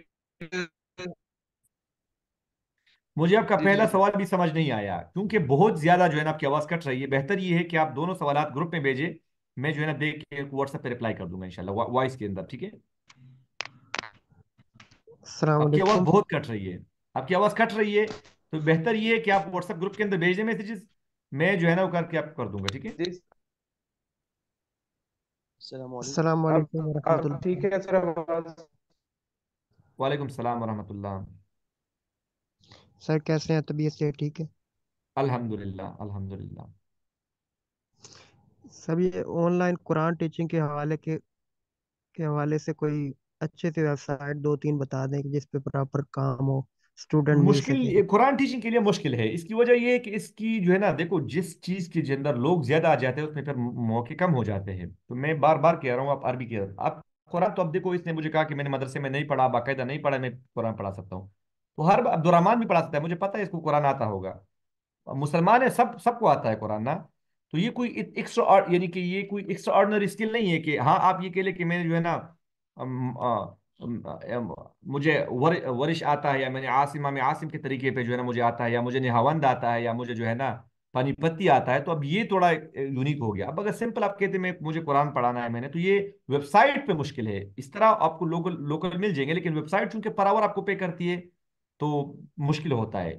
मुझे आपका जी पहला जी। सवाल भी समझ नहीं आया, क्योंकि बहुत ज्यादा जो है ना आपकी आवाज़ कट रही है। बेहतर ये है कि आप दोनों सवालात ग्रुप में भेजें, मैं जो है ना देख के व्हाट्सएप पे रिप्लाई कर दूंगा इंशाल्लाह, वॉइस के अंदर, ठीक है। अस्सलाम आपकी आवाज़ वालेकुम। बहुत कट रही है, आपकी आवाज़ कट रही है। तो बेहतर ये है कि आप व्हाट्सएप ग्रुप के अंदर भेज दें मैसेजेस, मैं जो है ना वो करके आपको कर दूंगा, ठीक है। जी। अस्सलाम वालेकुम अब ठीक वरहमतुल्लाह। है सर आवाज। वालेकुम सलाम वरहमतुल्लाह। सर कैसे हैं, तबीयत से ठीक है? अल्हम्दुलिल्लाह अल्हम्दुलिल्लाह। सब ये ऑनलाइन कुरान टीचिंग के हवाले से कोई अच्छे से वेबसाइट दो तीन बता दें कि जिस पे प्रॉपर काम हो, स्टूडेंट मिल मुश्किल, सके। ये कुरान टीचिंग के लिए मुश्किल है। इसकी वजह ये है कि इसकी जो है ना, देखो जिस चीज के अंदर लोग ज्यादा आ जाते हैं उसमें फिर मौके कम हो जाते हैं। तो मैं बार बार कह रहा हूँ, आप अरबी कह आप कुरान, तो अब देखो इसने मुझे कहा कि मैंने मदरसे में नहीं पढ़ा, बाकायदा नहीं पढ़ा, मैं कुरान पढ़ा सकता हूँ। तो हर अब्दुर्रहमान भी पढ़ा सकता है, मुझे पता है इसको कुरान आता होगा। मुसलमान है, सबको आता है कुरान ना। तो ये कोई एक्स्ट्रा, यानी कि ये कोई एक्स्ट्रा ऑर्डिनरी स्किल नहीं है कि हाँ आप ये कह ले कि मैंने जो है ना मुझे वरिश आता है, या मैंने आसिमा में आसिम के तरीके पे जो है ना मुझे आता है, या मुझे निहावंद आता है, या मुझे जो है ना पानीपत्ती आता है। तो अब ये थोड़ा यूनिक हो गया। अब अगर सिंपल आप कहते मैं मुझे कुरान पढ़ाना है मैंने, तो ये वेबसाइट पे मुश्किल है। इस तरह आपको लोकल लोकल मिल जाएंगे, लेकिन वेबसाइट चूंकि पर आवर आपको पे करती है तो मुश्किल होता है।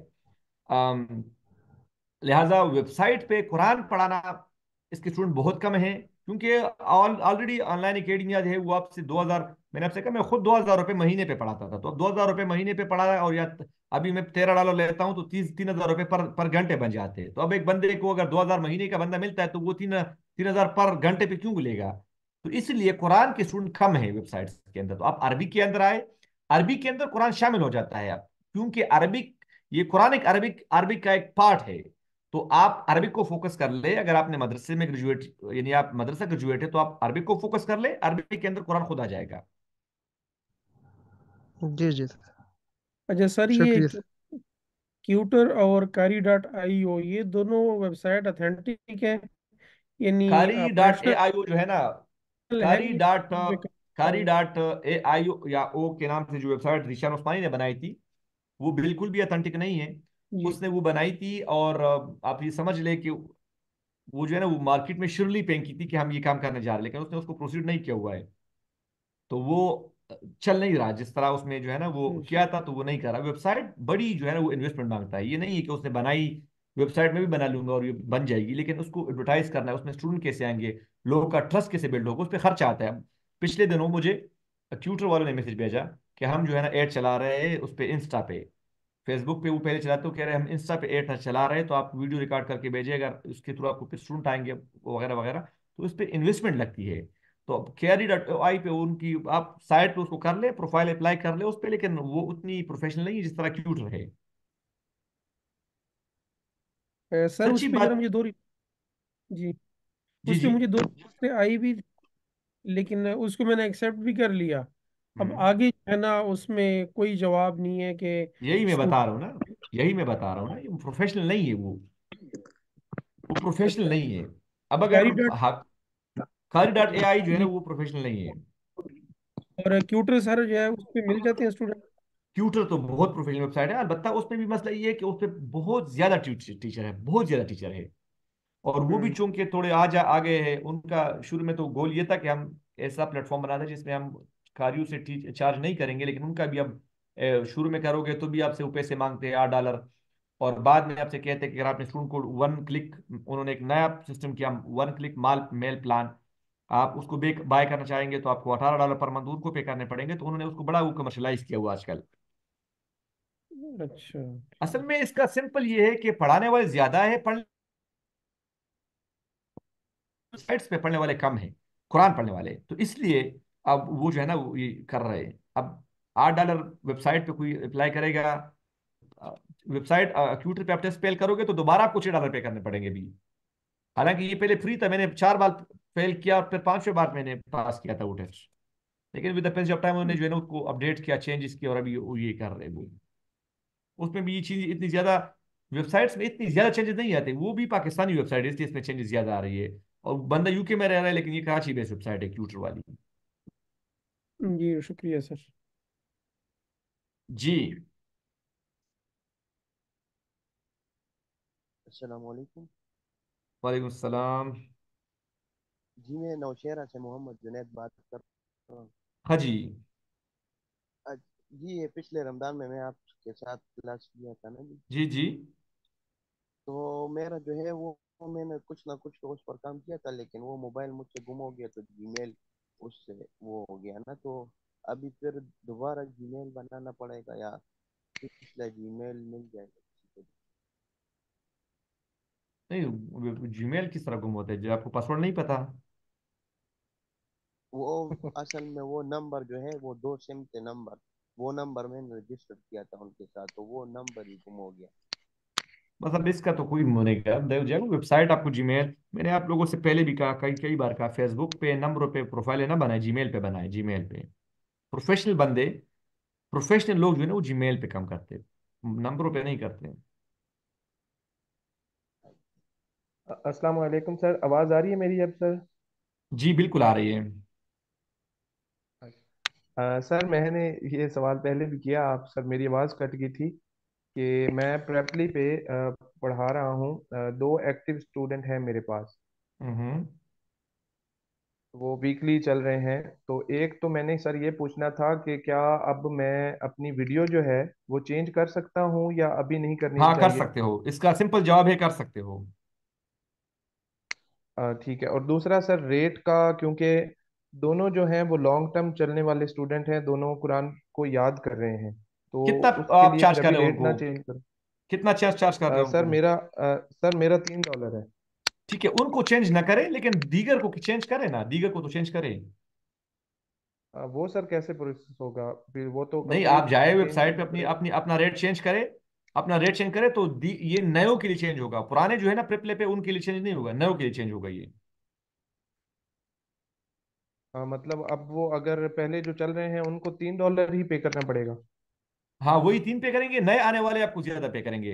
लिहाजा वेबसाइट पे कुरान पढ़ाना इसके स्टूडेंट बहुत कम हैं, क्योंकि ऑलरेडी ऑनलाइन एकेडमिया जो है वो आपसे 2000, मैंने आपसे कहा मैं खुद 2000 रुपये महीने पे पढ़ाता था, तो अब 2000 रुपये महीने पे पढ़ा है, और या अभी मैं $13 लेता हूँ, तो 30-3000 रुपये पर घंटे बन जाते हैं। तो अब एक बंदे को अगर 2000 महीने का बंदा मिलता है, तो वो 3000 पर घंटे पे क्यों लेगा। तो इसलिए कुरान के स्टूडेंट कम है वेबसाइट के अंदर। तो आप अरबी के अंदर आए, अरबी के अंदर कुरान शामिल हो जाता है अब, क्योंकि अरबिक, ये कुरान एक अरबिक अरबिक का एक पार्ट है। तो आप अरबिक को फोकस कर ले, अगर आपने मदरसे में ग्रेजुएट, यानी आप मदरसा ग्रेजुएट है, तो आप अरबिक को फोकस कर ले, अरबिक के अंदर कुरान खुद आ जाएगा। जी जी सर, अच्छा सर, ये शुक्रिया सर। क्यूटर और कारी डॉट आई ओ, ये दोनों वेबसाइट अथेंटिक है, यानी कारी डॉट ए ऑपरेशनल आई ओ जो है ना, है कारी कि डॉट पे कारी काम डॉट ए आई ओ या ओ के नाम से जो वेबसाइट रिशान उस्मानी ने बनाई थी, वो बिल्कुल भी अथेंटिक नहीं है। जी। उसने वो बनाई थी, और आप ये समझ ले कि वो जो है ना वो मार्केट में शुरली फेंकी थी कि हम ये काम करने जा रहे हैं, लेकिन उसने उसको प्रोसीड नहीं किया हुआ है। तो वो चल नहीं रहा जिस तरह उसमें जो है ना वो जी। किया था, तो वो नहीं कर रहा। वेबसाइट बड़ी जो है ना वो इन्वेस्टमेंट मांगता है। ये नहीं है कि उसने बनाई, वेबसाइट में भी बना लूंगा और ये बन जाएगी, लेकिन उसको एडवर्टाइज करना है, उसमें स्टूडेंट कैसे आएंगे, लोगों का ट्रस्ट कैसे बिल्ड होगा, उस पर खर्चा आता है। पिछले दिनों मुझे ट्यूटर वालों ने मैसेज भेजा कि हम जो है ना ऐड चला रहे हैं उस पर, इंस्टा पे, फेसबुक पे वो पहले चलाते, तो कह रहे हैं हम इंस्टा पे ऐड चला रहे हैं, तो आप वीडियो रिकॉर्ड करके भेजिए, अगर उसके थ्रू आपको स्टूडेंट आएंगे वगैरह वगैरह, तो उस पर इन्वेस्टमेंट लगती है। तो कैरी डॉट आई पे उनकी आप साइट पे उसको कर ले, प्रोफाइल अप्लाई कर ले उस पे, लेकिन वो उतनी प्रोफेशनल नहीं है जिस तरह क्यूटर है। सर उस सच्ची पे जरा बात। मुझे जी, जी उस पे जी। मुझे दो रिक्वेस्ट आई भी, लेकिन उसको मैंने एक्सेप्ट भी कर लिया। अब हम्म। आगे जो है ना उसमें कोई जवाब नहीं है कि यही मैं बता रहा हूँ ना, स्टूडेंट। यही मैं बता रहा हूँ ना, ये प्रोफेशनल नहीं है वो प्रोफेशनल नहीं है। अब अगर कैरी डॉट कारी डॉट ए आई जो है ना वो प्रोफेशनल नहीं है। और क्यूटर सर जो है उस पे मिल जाते हैं स्टूडेंट। ट्यूटर तो बहुत प्रोफेशनल वेबसाइट है, अलबत्ता उसमें भी मसला ये है कि उस पर बहुत ज्यादा टीचर है, बहुत ज्यादा टीचर है। और वो भी हम्म। चूंकि थोड़े आगे है, उनका शुरू में तो गोल ये था कि हम ऐसा प्लेटफॉर्म बना दें जिसमें हम कारियों से चार्ज नहीं करेंगे, लेकिन उनका भी अब शुरू में करोगे तो भी आपसे वो पैसे मांगते हैं $8, और बाद में आपसे कहते हैं कि अगर आपने स्टूडेंट कोड 1 क्लिक, उन्होंने एक नया सिस्टम किया, 1 क्लिक माल मेल प्लान, आप उसको बाय करना चाहेंगे तो आपको $18 पर मंथ उनको पे करने पड़ेंगे। तो उन्होंने उसको बड़ा वो कमर्शलाइज किया हुआ आजकल। अच्छा। असल में इसका सिंपल ये है कि पढ़ाने वाले ज्यादा है, साइट्स पे पढ़ने वाले कम हैं, कुरान पढ़ने वाले, तो इसलिए अब वो जो है ना वो ये कर रहे हैं। अब $8 वेबसाइट पे कोई अप्लाई करेगा, वेबसाइट ट्यूटर पे आप टेस्ट फेल करोगे तो दोबारा आपको $6 पे करने पड़ेंगे भी। हालांकि ये पहले फ्री था, मैंने 4 बार फेल किया और फिर 5वें बार मैंने पास किया था वो टेस्ट। लेकिन with the passage of time उन्होंने जो है ना उसको अपडेट किया, चेंजेस किया, और अभी वो ये कर रहे हैं वो। उसमें भी ये चीज इतनी ज्यादा, वेबसाइट्स में इतनी ज्यादा चेंजेस नहीं आते, वो भी पाकिस्तानी वेबसाइट है इसलिए इसमें चेंजेस ज्यादा आ रही है। और बंदा यूके में रह रहा है लेकिन ये कराची बेस्ड वेबसाइट है ट्यूटर वाली। जी शुक्रिया सर। जी। अस्सलाम वालेकुम। वालेकुम सलाम। जी मैं नौशहरा से मोहम्मद जुनैद बात कर रहा हूँ। हाँ जी। आज जी ये पिछले रमजान में मैं आपके साथ क्लास किया था ना जी। जी जी। तो मेरा जो है वो मैंने कुछ ना कुछ तो उस पर काम किया था, लेकिन वो मोबाइल मुझसे गुम हो गया, तो जीमेल उससे वो हो गया ना। तो अभी फिर दोबारा जीमेल बनाना पड़ेगा या पिछला जीमेल मिल जाएगा किसी को? नहीं, जीमेल किस तरह गुम होता है जब आपको पासवर्ड नहीं पता? वो असल में वो नंबर जो है वो 2 सिम के नंबर, वो नंबर मैंने रजिस्टर किया था उनके साथ, तो वो नंबर ही गुम हो गया। मतलब इसका तो कोई होने का वेबसाइट आपको जीमेल, मैंने आप लोगों से पहले भी कहा, कई कई बार कहा, फेसबुक पे नंबरों पे प्रोफाइल है ना बनाए, जीमेल पे बनाए। जीमेल पे प्रोफेशनल बंदे, प्रोफेशनल लोग जो है ना वो जीमेल पे काम करते हैं, नंबरों पे नहीं करते हैं। अस्सलाम वालेकुम सर, आवाज़ आ रही है मेरी अब सर? जी बिल्कुल आ रही है। सर मैंने ये सवाल पहले भी किया आप सर, मेरी आवाज़ कट गई थी कि मैं प्रेपली पे पढ़ा रहा हूँ। 2 एक्टिव स्टूडेंट हैं मेरे पास, हम्म। वो वीकली चल रहे हैं। तो एक तो मैंने सर ये पूछना था कि क्या अब मैं अपनी वीडियो जो है वो चेंज कर सकता हूँ या अभी नहीं करनी हाँ कर चाहिए? सकते हो, इसका सिंपल जवाब है कर सकते हो। ठीक है। और दूसरा सर रेट का, क्योंकि दोनों जो हैं वो लॉन्ग टर्म चलने वाले स्टूडेंट हैं, दोनों कुरान को याद कर रहे हैं, तो कितना उसके आप लिए चार्ज फिर कर अभी रहे हो रेट उनको? ना चेंज करो। कितना चार्ज कर रहे हो उनको? सर मेरा $3 है। ठीक है, उनको चेंज ना करें लेकिन दीगर को चेंज करें ना, दीगर को तो चेंज करें। वो सर कैसे प्रोसेस होगा फिर? वो तो नहीं, आप कंप्लीट जाए चेंज वेबसाइट पे करना अपनी पड़ेगा। अपनी अपना रेट चेंज करें, अपना रेट चेंज करें तो ये नयों के लिए चेंज होगा, पुराने जो है ना प्रिपले पे उनके लिए चेंज नहीं होगा, नयों के लिए चेंज होगा ये। मतलब अब वो अगर पहले जो चल रहे हैं उनको $3 ही पे करना पड़ेगा? हाँ वही 3 पे करेंगे, नए आने वाले आपको ज्यादा पे करेंगे।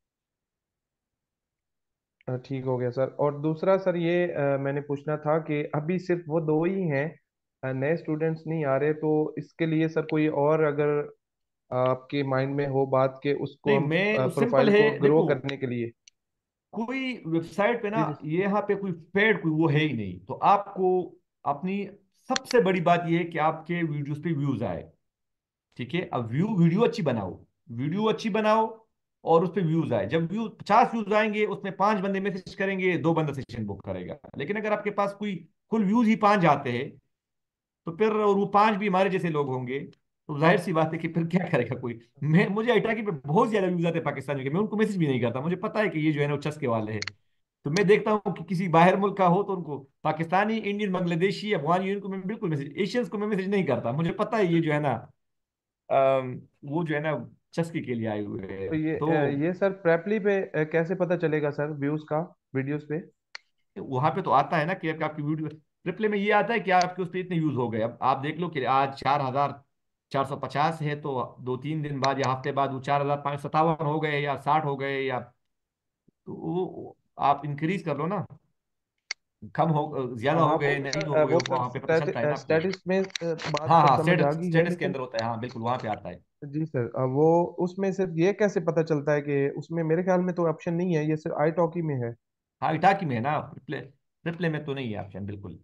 ठीक हो गया सर। और दूसरा सर ये मैंने पूछना था कि अभी सिर्फ वो दो ही हैं, नए स्टूडेंट्स नहीं आ रहे, तो इसके लिए सर कोई और अगर आपके माइंड में हो बात के उसको नहीं, हम मैं सिंपल प्रोफाइल है को ग्रो देखो, करने के लिए। कोई वेबसाइट पे ना जी जी। ये यहाँ पे कोई पेड कोई वो है ही नहीं, तो आपको अपनी सबसे बड़ी बात ये है कि आपके वीडियोस पे व्यूज आए। ठीक है, अब वीडियो अच्छी बनाओ, वीडियो अच्छी बनाओ और उस पे व्यूज आए। जब 50 व्यूज आएंगे उसमें 5 बंदे मैसेज करेंगे, 2 बंदा सेशन बुक करेगा। लेकिन अगर आपके पास कोई कुल व्यूज ही 5 आते हैं तो फिर, और वो 5 भी हमारे जैसे लोग होंगे, तो जाहिर सी बात है कि फिर क्या करेगा कोई। मुझे इटाकी पे बहुत ज्यादा व्यूज आते हैं पाकिस्तानियों के, मैं उनको मैसेज भी नहीं करता, मुझे पता है कि ये जो है ना वो चस्के वाले हैं। तो मैं देखता हूँ कि किसी बाहर मुल्क का हो तो उनको, पाकिस्तानी, इंडियन, बांग्लादेशी, अफगानी, इनको मैं बिल्कुल मैसेज, एशियंस को मैं मैसेज नहीं करता, मुझे पता है ये जो है ना वो जो है ना चस्के के लिए आए हुए हैं। तो तो ये सर प्रेपली पे कैसे पता चलेगा सर व्यूज का वीडियोस पे? वहां पे तो आता है ना कि आपकी वीडियो रिप्ले में ये आता है कि आपके उस पर इतने व्यूज हो गए। अब आप देख लो कि आज 4,450 है, तो 2-3 दिन बाद या हफ्ते बाद वो 4,557 हो गए या 60 हो गए, या तो वो आप इंक्रीज कर लो ना, कम हो, ज्यादा हो हाँ गए, नहीं हो गए, वो सर वहां पे पता चलता है ना आपको। स्टेटस में बात हाँ सर हाँ, समझ आ स्टेटस गई है, स्टेटस के लेकिन अंदर होता है, हाँ बिल्कुल वहां पे आता है। जी सर वो उसमें सिर्फ ये कैसे पता चलता है कि उसमें, मेरे ख्याल में तो ऑप्शन नहीं है, ये सिर्फ आई टॉकी में है। हाँ इटाकी में है ना, रिप्ले, रिप्ले में तो नहीं है ऑप्शन बिल्कुल।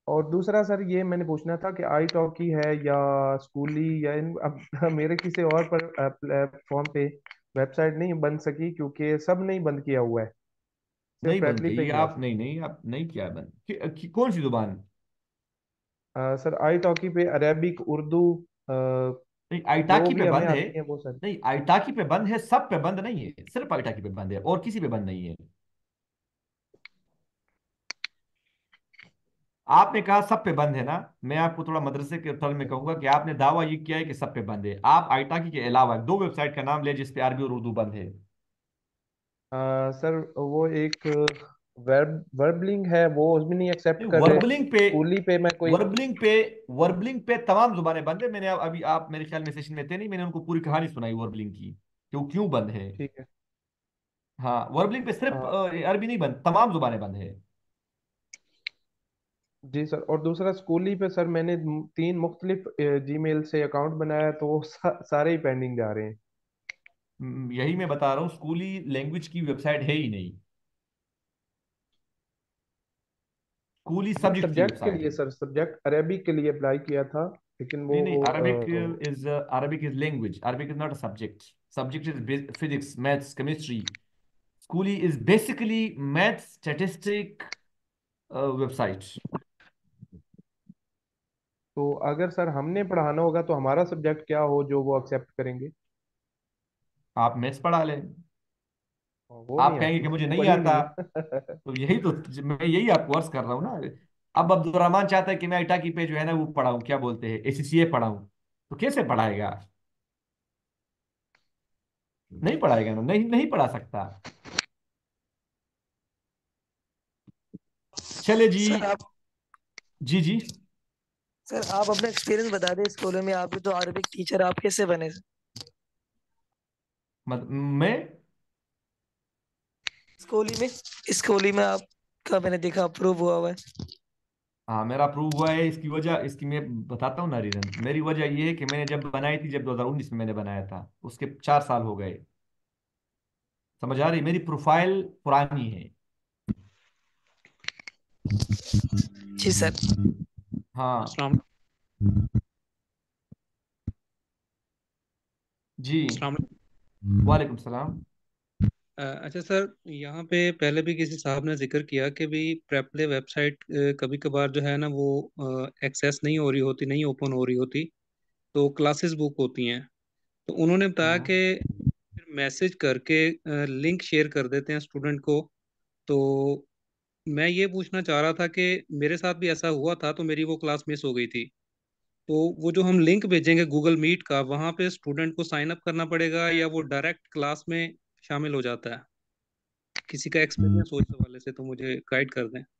और दूसरा सर ये मैंने पूछना था कि आई टॉकी है या स्कूली या अब मेरे किसी और पर प्लेटफॉर्म पे वेबसाइट नहीं बन सकी क्योंकि सब नहीं बंद किया हुआ है, सिर्फ नहीं बंद प्रेटली पे की ही है आप, सर। नहीं नहीं आप नहीं किया है बंद कौन सी जुबान? सर आई टॉकी पे अरेबिक, उर्दू, नहीं, जो आइटाकी पे भी हमें बंद है। आती है वो सर। नहीं, आइटाकी पे बंद है, सब पे बंद नहीं है, सिर्फ आइटाकी पे बंद है और किसी पे बंद नहीं है। आपने कहा सब पे बंद है ना, मैं आपको थोड़ा मदरसे के तौर में कहूंगा कि आपने दावा ये किया है कि सब पे बंद है। आप आइटाकी के अलावा दो वेबसाइट का नाम ले जिस पे अरबी और उर्दू बंद है। सर वो एक वर्बलिंग है, वो उसमें नहीं एक्सेप्ट नहीं, कर रहे। वर्बलिंग पे, स्कूली पे मैं कोई। वर्बलिंग पे वर्बलिंग पे तमाम जुबानें बंद है। मैंने अभी, आप मेरे ख्याल में सेशन में थे नहीं, मैंने उनको पूरी कहानी सुनाई वर्बलिंग की कि वो क्यों बंद है। ठीक है। हाँ, वर्बलिंग पे सिर्फ अ, अरबी नहीं बंद, तमाम जुबानें बंद है। जी सर। और दूसरा स्कूली पे सर मैंने 3 मुख्तलिफ जीमेल से अकाउंट बनाया तो वो सारे ही पेंडिंग जा रहे हैं। यही मैं बता रहा हूँ, स्कूली लैंग्वेज की वेबसाइट है ही नहीं, स्कूली नहीं, सब्जेक्ट की सब्जेक्ट के वेबसाइट लिए है। सर, सब्जेक्ट अरेबिक के लिए अप्लाई किया था लेकिन नहीं वो नहीं, Arabic is language, Arabic is not a subject. Subject is physics, maths, chemistry. स्कूली is basically maths, statistic website. तो अगर सर हमने पढ़ाना होगा तो हमारा सब्जेक्ट क्या हो जो वो एक्सेप्ट करेंगे? आप मैथ्स पढ़ा लें। और वो आप नहीं कहेंगे आती, कि मुझे वो नहीं पढ़ी आता, नहीं है। तो यही तो, मैं यही आपको अर्ज कर रहा हूँ ना। अब अब्दुल रहमान चाहता है कि मैं इटाकी पे जो है ना वो पढ़ाऊँ, क्या बोलते हैं, एसीसीए पढ़ाऊँ, तो कैसे पढ़ाएगा? नहीं पढ़ाएगा ना, नहीं नहीं पढ़ा सकता। चले जी। सर आप जी जी। सर आप अपना एक्सपीरियंस बता दें स्कूलों में, आप भी तो अरबिक टीचर, आप कैसे बने? मैं, स्कूली में आपका मैंने देखा अप्रूव हुआ हुआ है। हाँ मेरा अप्रूव हुआ है। इसकी वजह, इसकी मैं बताता हूँ ना रीजन। मेरी वजह ये है कि मैंने जब बनाई थी, जब 2019 में मैंने बनाया था, उसके 4 साल हो गए। समझ आ रही? मेरी प्रोफाइल पुरानी है। जी सर। हाँ। अस्सलाम जी। अस्सलाम वालेकुम सलाम। अच्छा सर, यहाँ पे पहले भी किसी साहब ने जिक्र किया कि भी प्रेपले वेबसाइट कभी कभार जो है ना वो एक्सेस नहीं हो रही होती, नहीं ओपन हो रही होती, तो क्लासेस बुक होती हैं। तो उन्होंने बताया हम्म। कि फिर मैसेज करके लिंक शेयर कर देते हैं स्टूडेंट को। तो मैं ये पूछना चाह रहा था कि मेरे साथ भी ऐसा हुआ था, तो मेरी वो क्लास मिस हो गई थी। तो वो जो हम लिंक भेजेंगे गूगल मीट का, वहाँ पे स्टूडेंट को साइन अप करना पड़ेगा या वो डायरेक्ट क्लास में शामिल हो जाता है? किसी का एक्सपीरियंस हो इस हवाले से तो मुझे गाइड कर दें।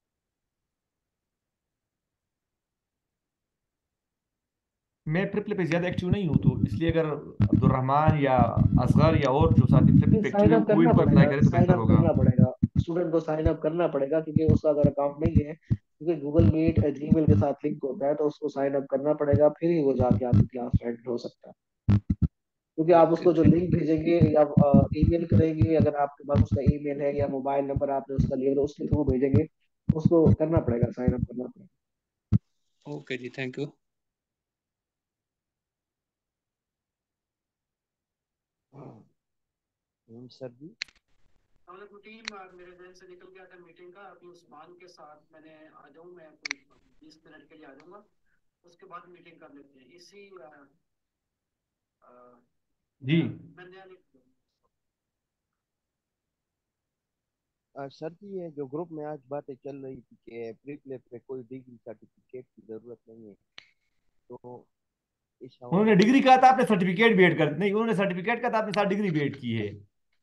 मैं ट्रिपल पे ज्यादा एक्टिव नहीं हूँ, तो इसलिए अगर अब्दुल रहमान या असगर या और जो साथी ट्रिपल पे एक्टिव साइन है अप वो करना इन पर अप्लाई पड़ेगा, करें तो साइन बेहतर अप होगा। करना पड़ेगा। स्टूडेंट को साइन अप करना पड़ेगा क्योंकि उसका अगर अकाउंट नहीं है, क्योंकि गूगल मीट जीमेल के साथ लिंक होता है, तो उसको साइन अप करना पड़ेगा, फिर ही वो जाके आपकी क्लास में एंटर हो सकता है। क्योंकि आप ओके उसको जो थैंक लिंक भेजेंगे या ईमेल करेंगे, अगर आपके पास उसका ईमेल है या मोबाइल नंबर आपने उसका लिया तो उसके थ्रू भेजेंगे, उसको करना पड़ेगा, साइन अप करना पड़ेगा। ओके जी, थैंक यू। सर जी। टीम मेरे जहन से निकल गया था मीटिंग का। अभी उस्मान के साथ मैंने आ जाऊँ, मैं कोई 20 मिनट के लिए आ जाऊंगा, उसके बाद मीटिंग कर लेते हैं इसी जी। मैंने। सर जी, ये जो ग्रुप में आज बातें चल रही थी कि प्री प्ले पे कोई डिग्री सर्टिफिकेट की जरूरत नहीं है, तो इस उन्होंने हवाले से डिग्री आप कहा था, क्या आपने सर्टिफिकेट भी ऐड कर, नहीं उन्होंने सर्टिफिकेट कहा था, आपने साथ डिग्री भी ऐड की है।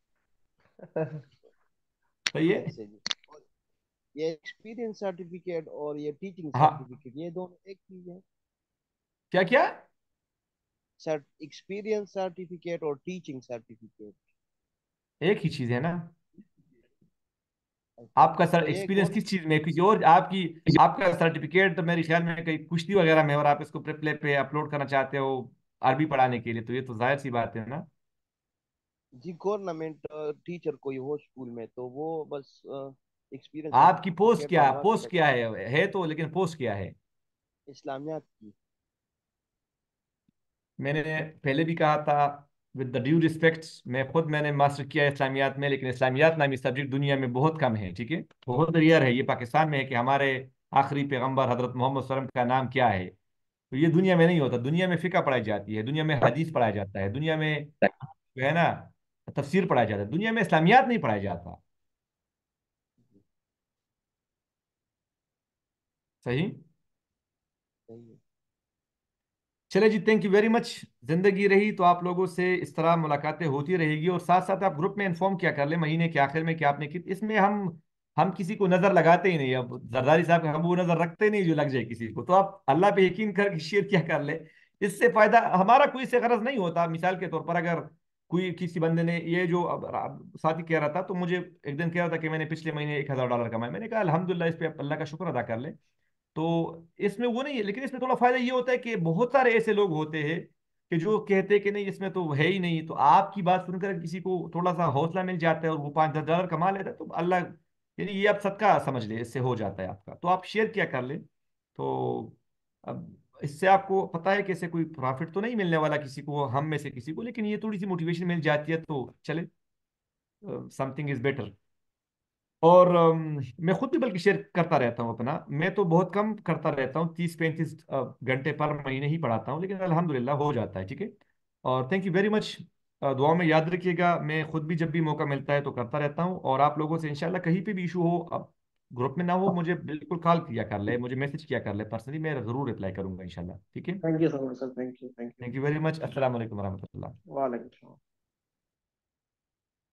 सही है। कैसे जी? और ये एक्सपीरियंस सर्टिफिकेट और ये टीचिंग हाँ। सर्टिफिकेट, ये दोनों एक चीज है? क्या क्या? सर, एक्सपीरियंस सर्टिफिकेट और टीचिंग सर्टिफिकेट एक ही चीज है ना। अच्छा, आपका सर तो ये एक्सपीरियंस कौन? किस चीज में है? क्योंकि और आपकी, आपका सर्टिफिकेट तो मेरे ख्याल में कहीं कुश्ती वगैरह में, और आप इसको प्ले पे अपलोड करना चाहते हो अरबी पढ़ाने के लिए, तो ये तो जाहिर सी बात है ना। जी, गवर्नमेंट टीचर कोई हो स्कूल में तो वो बस एक्सपीरियंस है आपकी पोस्ट शेयर क्या, करूंगा आपके पोस्ट साथ। क्या है तो, लेकिन पोस्ट क्या है? इस्लामियात की। मैंने पहले भी कहा था, विद द ड्यू रिस्पेक्ट, मैंने मास्टर किया है इस्लामियात में, लेकिन इस्लामियात नामी सब्जेक्ट दुनिया में बहुत कम है, ठीक है, बहुत रेयर है। ये पाकिस्तान में है कि हमारे आखिरी पैगंबर हजरत मोहम्मद वसल्लम का नाम क्या है, तो ये दुनिया में नहीं होता। दुनिया में फिक़ह पढ़ाई जाती है, दुनिया में हदीस पढ़ाया जाता है, दुनिया में जो है ना तफसीर पढ़ाया जाता है, दुनिया में इस्लामियात नहीं पढ़ाया जाता। सही। सही है। चले जी, थैंक यू वेरी मच। जिंदगी रही तो आप लोगों से इस तरह मुलाकातें होती रहेगी, और साथ साथ आप ग्रुप में इन्फॉर्म किया कर ले महीने के आखिर में कि आपने इसमें हम किसी को नजर लगाते ही नहीं। अब जरदारी साहब हम वो नजर रखते ही नहीं जो लग जाए किसी को, तो आप अल्लाह पे यकीन करके शेयर किया कर ले। इससे फायदा हमारा कोई से गरज नहीं होता। मिसाल के तौर पर अगर कोई किसी बंदे ने ये जो अब साथी कह रहा था, तो मुझे एक दिन कह रहा था कि मैंने पिछले महीने $1,000 कमाए, मैंने कहा अल्हम्दुलिल्लाह, इस पे अल्लाह का शुक्र अदा कर ले। तो इसमें वो नहीं है, लेकिन इसमें थोड़ा फायदा ये होता है कि बहुत सारे ऐसे लोग होते हैं कि जो कहते हैं कि नहीं इसमें तो है ही नहीं, तो आपकी बात सुनकर किसी को थोड़ा सा हौसला मिल जाता है और वो $5-10 कमा लेता है, तो अल्लाह, यानी ये आप सदका समझ ले, इससे हो जाता है आपका। तो आप शेयर किया कर ले। तो अब इससे आपको पता है कि इससे कोई प्रॉफिट तो नहीं मिलने वाला किसी को, हम में से किसी को, लेकिन ये थोड़ी सी मोटिवेशन मिल जाती है, तो चले, समथिंग इज बेटर। और मैं खुद भी बल्कि शेयर करता रहता हूँ अपना। मैं तो बहुत कम करता रहता हूँ, 30-35 घंटे पर महीने ही पढ़ाता हूँ, लेकिन अल्हम्दुलिल्लाह हो जाता है, ठीक है। और थैंक यू वेरी मच। दुआ में याद रखिएगा, मैं खुद भी जब भी मौका मिलता है तो करता रहता हूँ, और आप लोगों से इंशाल्लाह कहीं पे भी इशू हो, अब ग्रुप में ना हो, मुझे बिल्कुल कॉल किया कर ले, मुझे मैसेज किया कर ले पर्सनली, मैं ज़रूर रिप्लाई करूंगा इंशाल्लाह, ठीक है। Thank you so much sir, thank you, thank you. Thank you very much. अस्सलाम वालेकुम वरहमतुल्लाह। वालेकुम सलाम।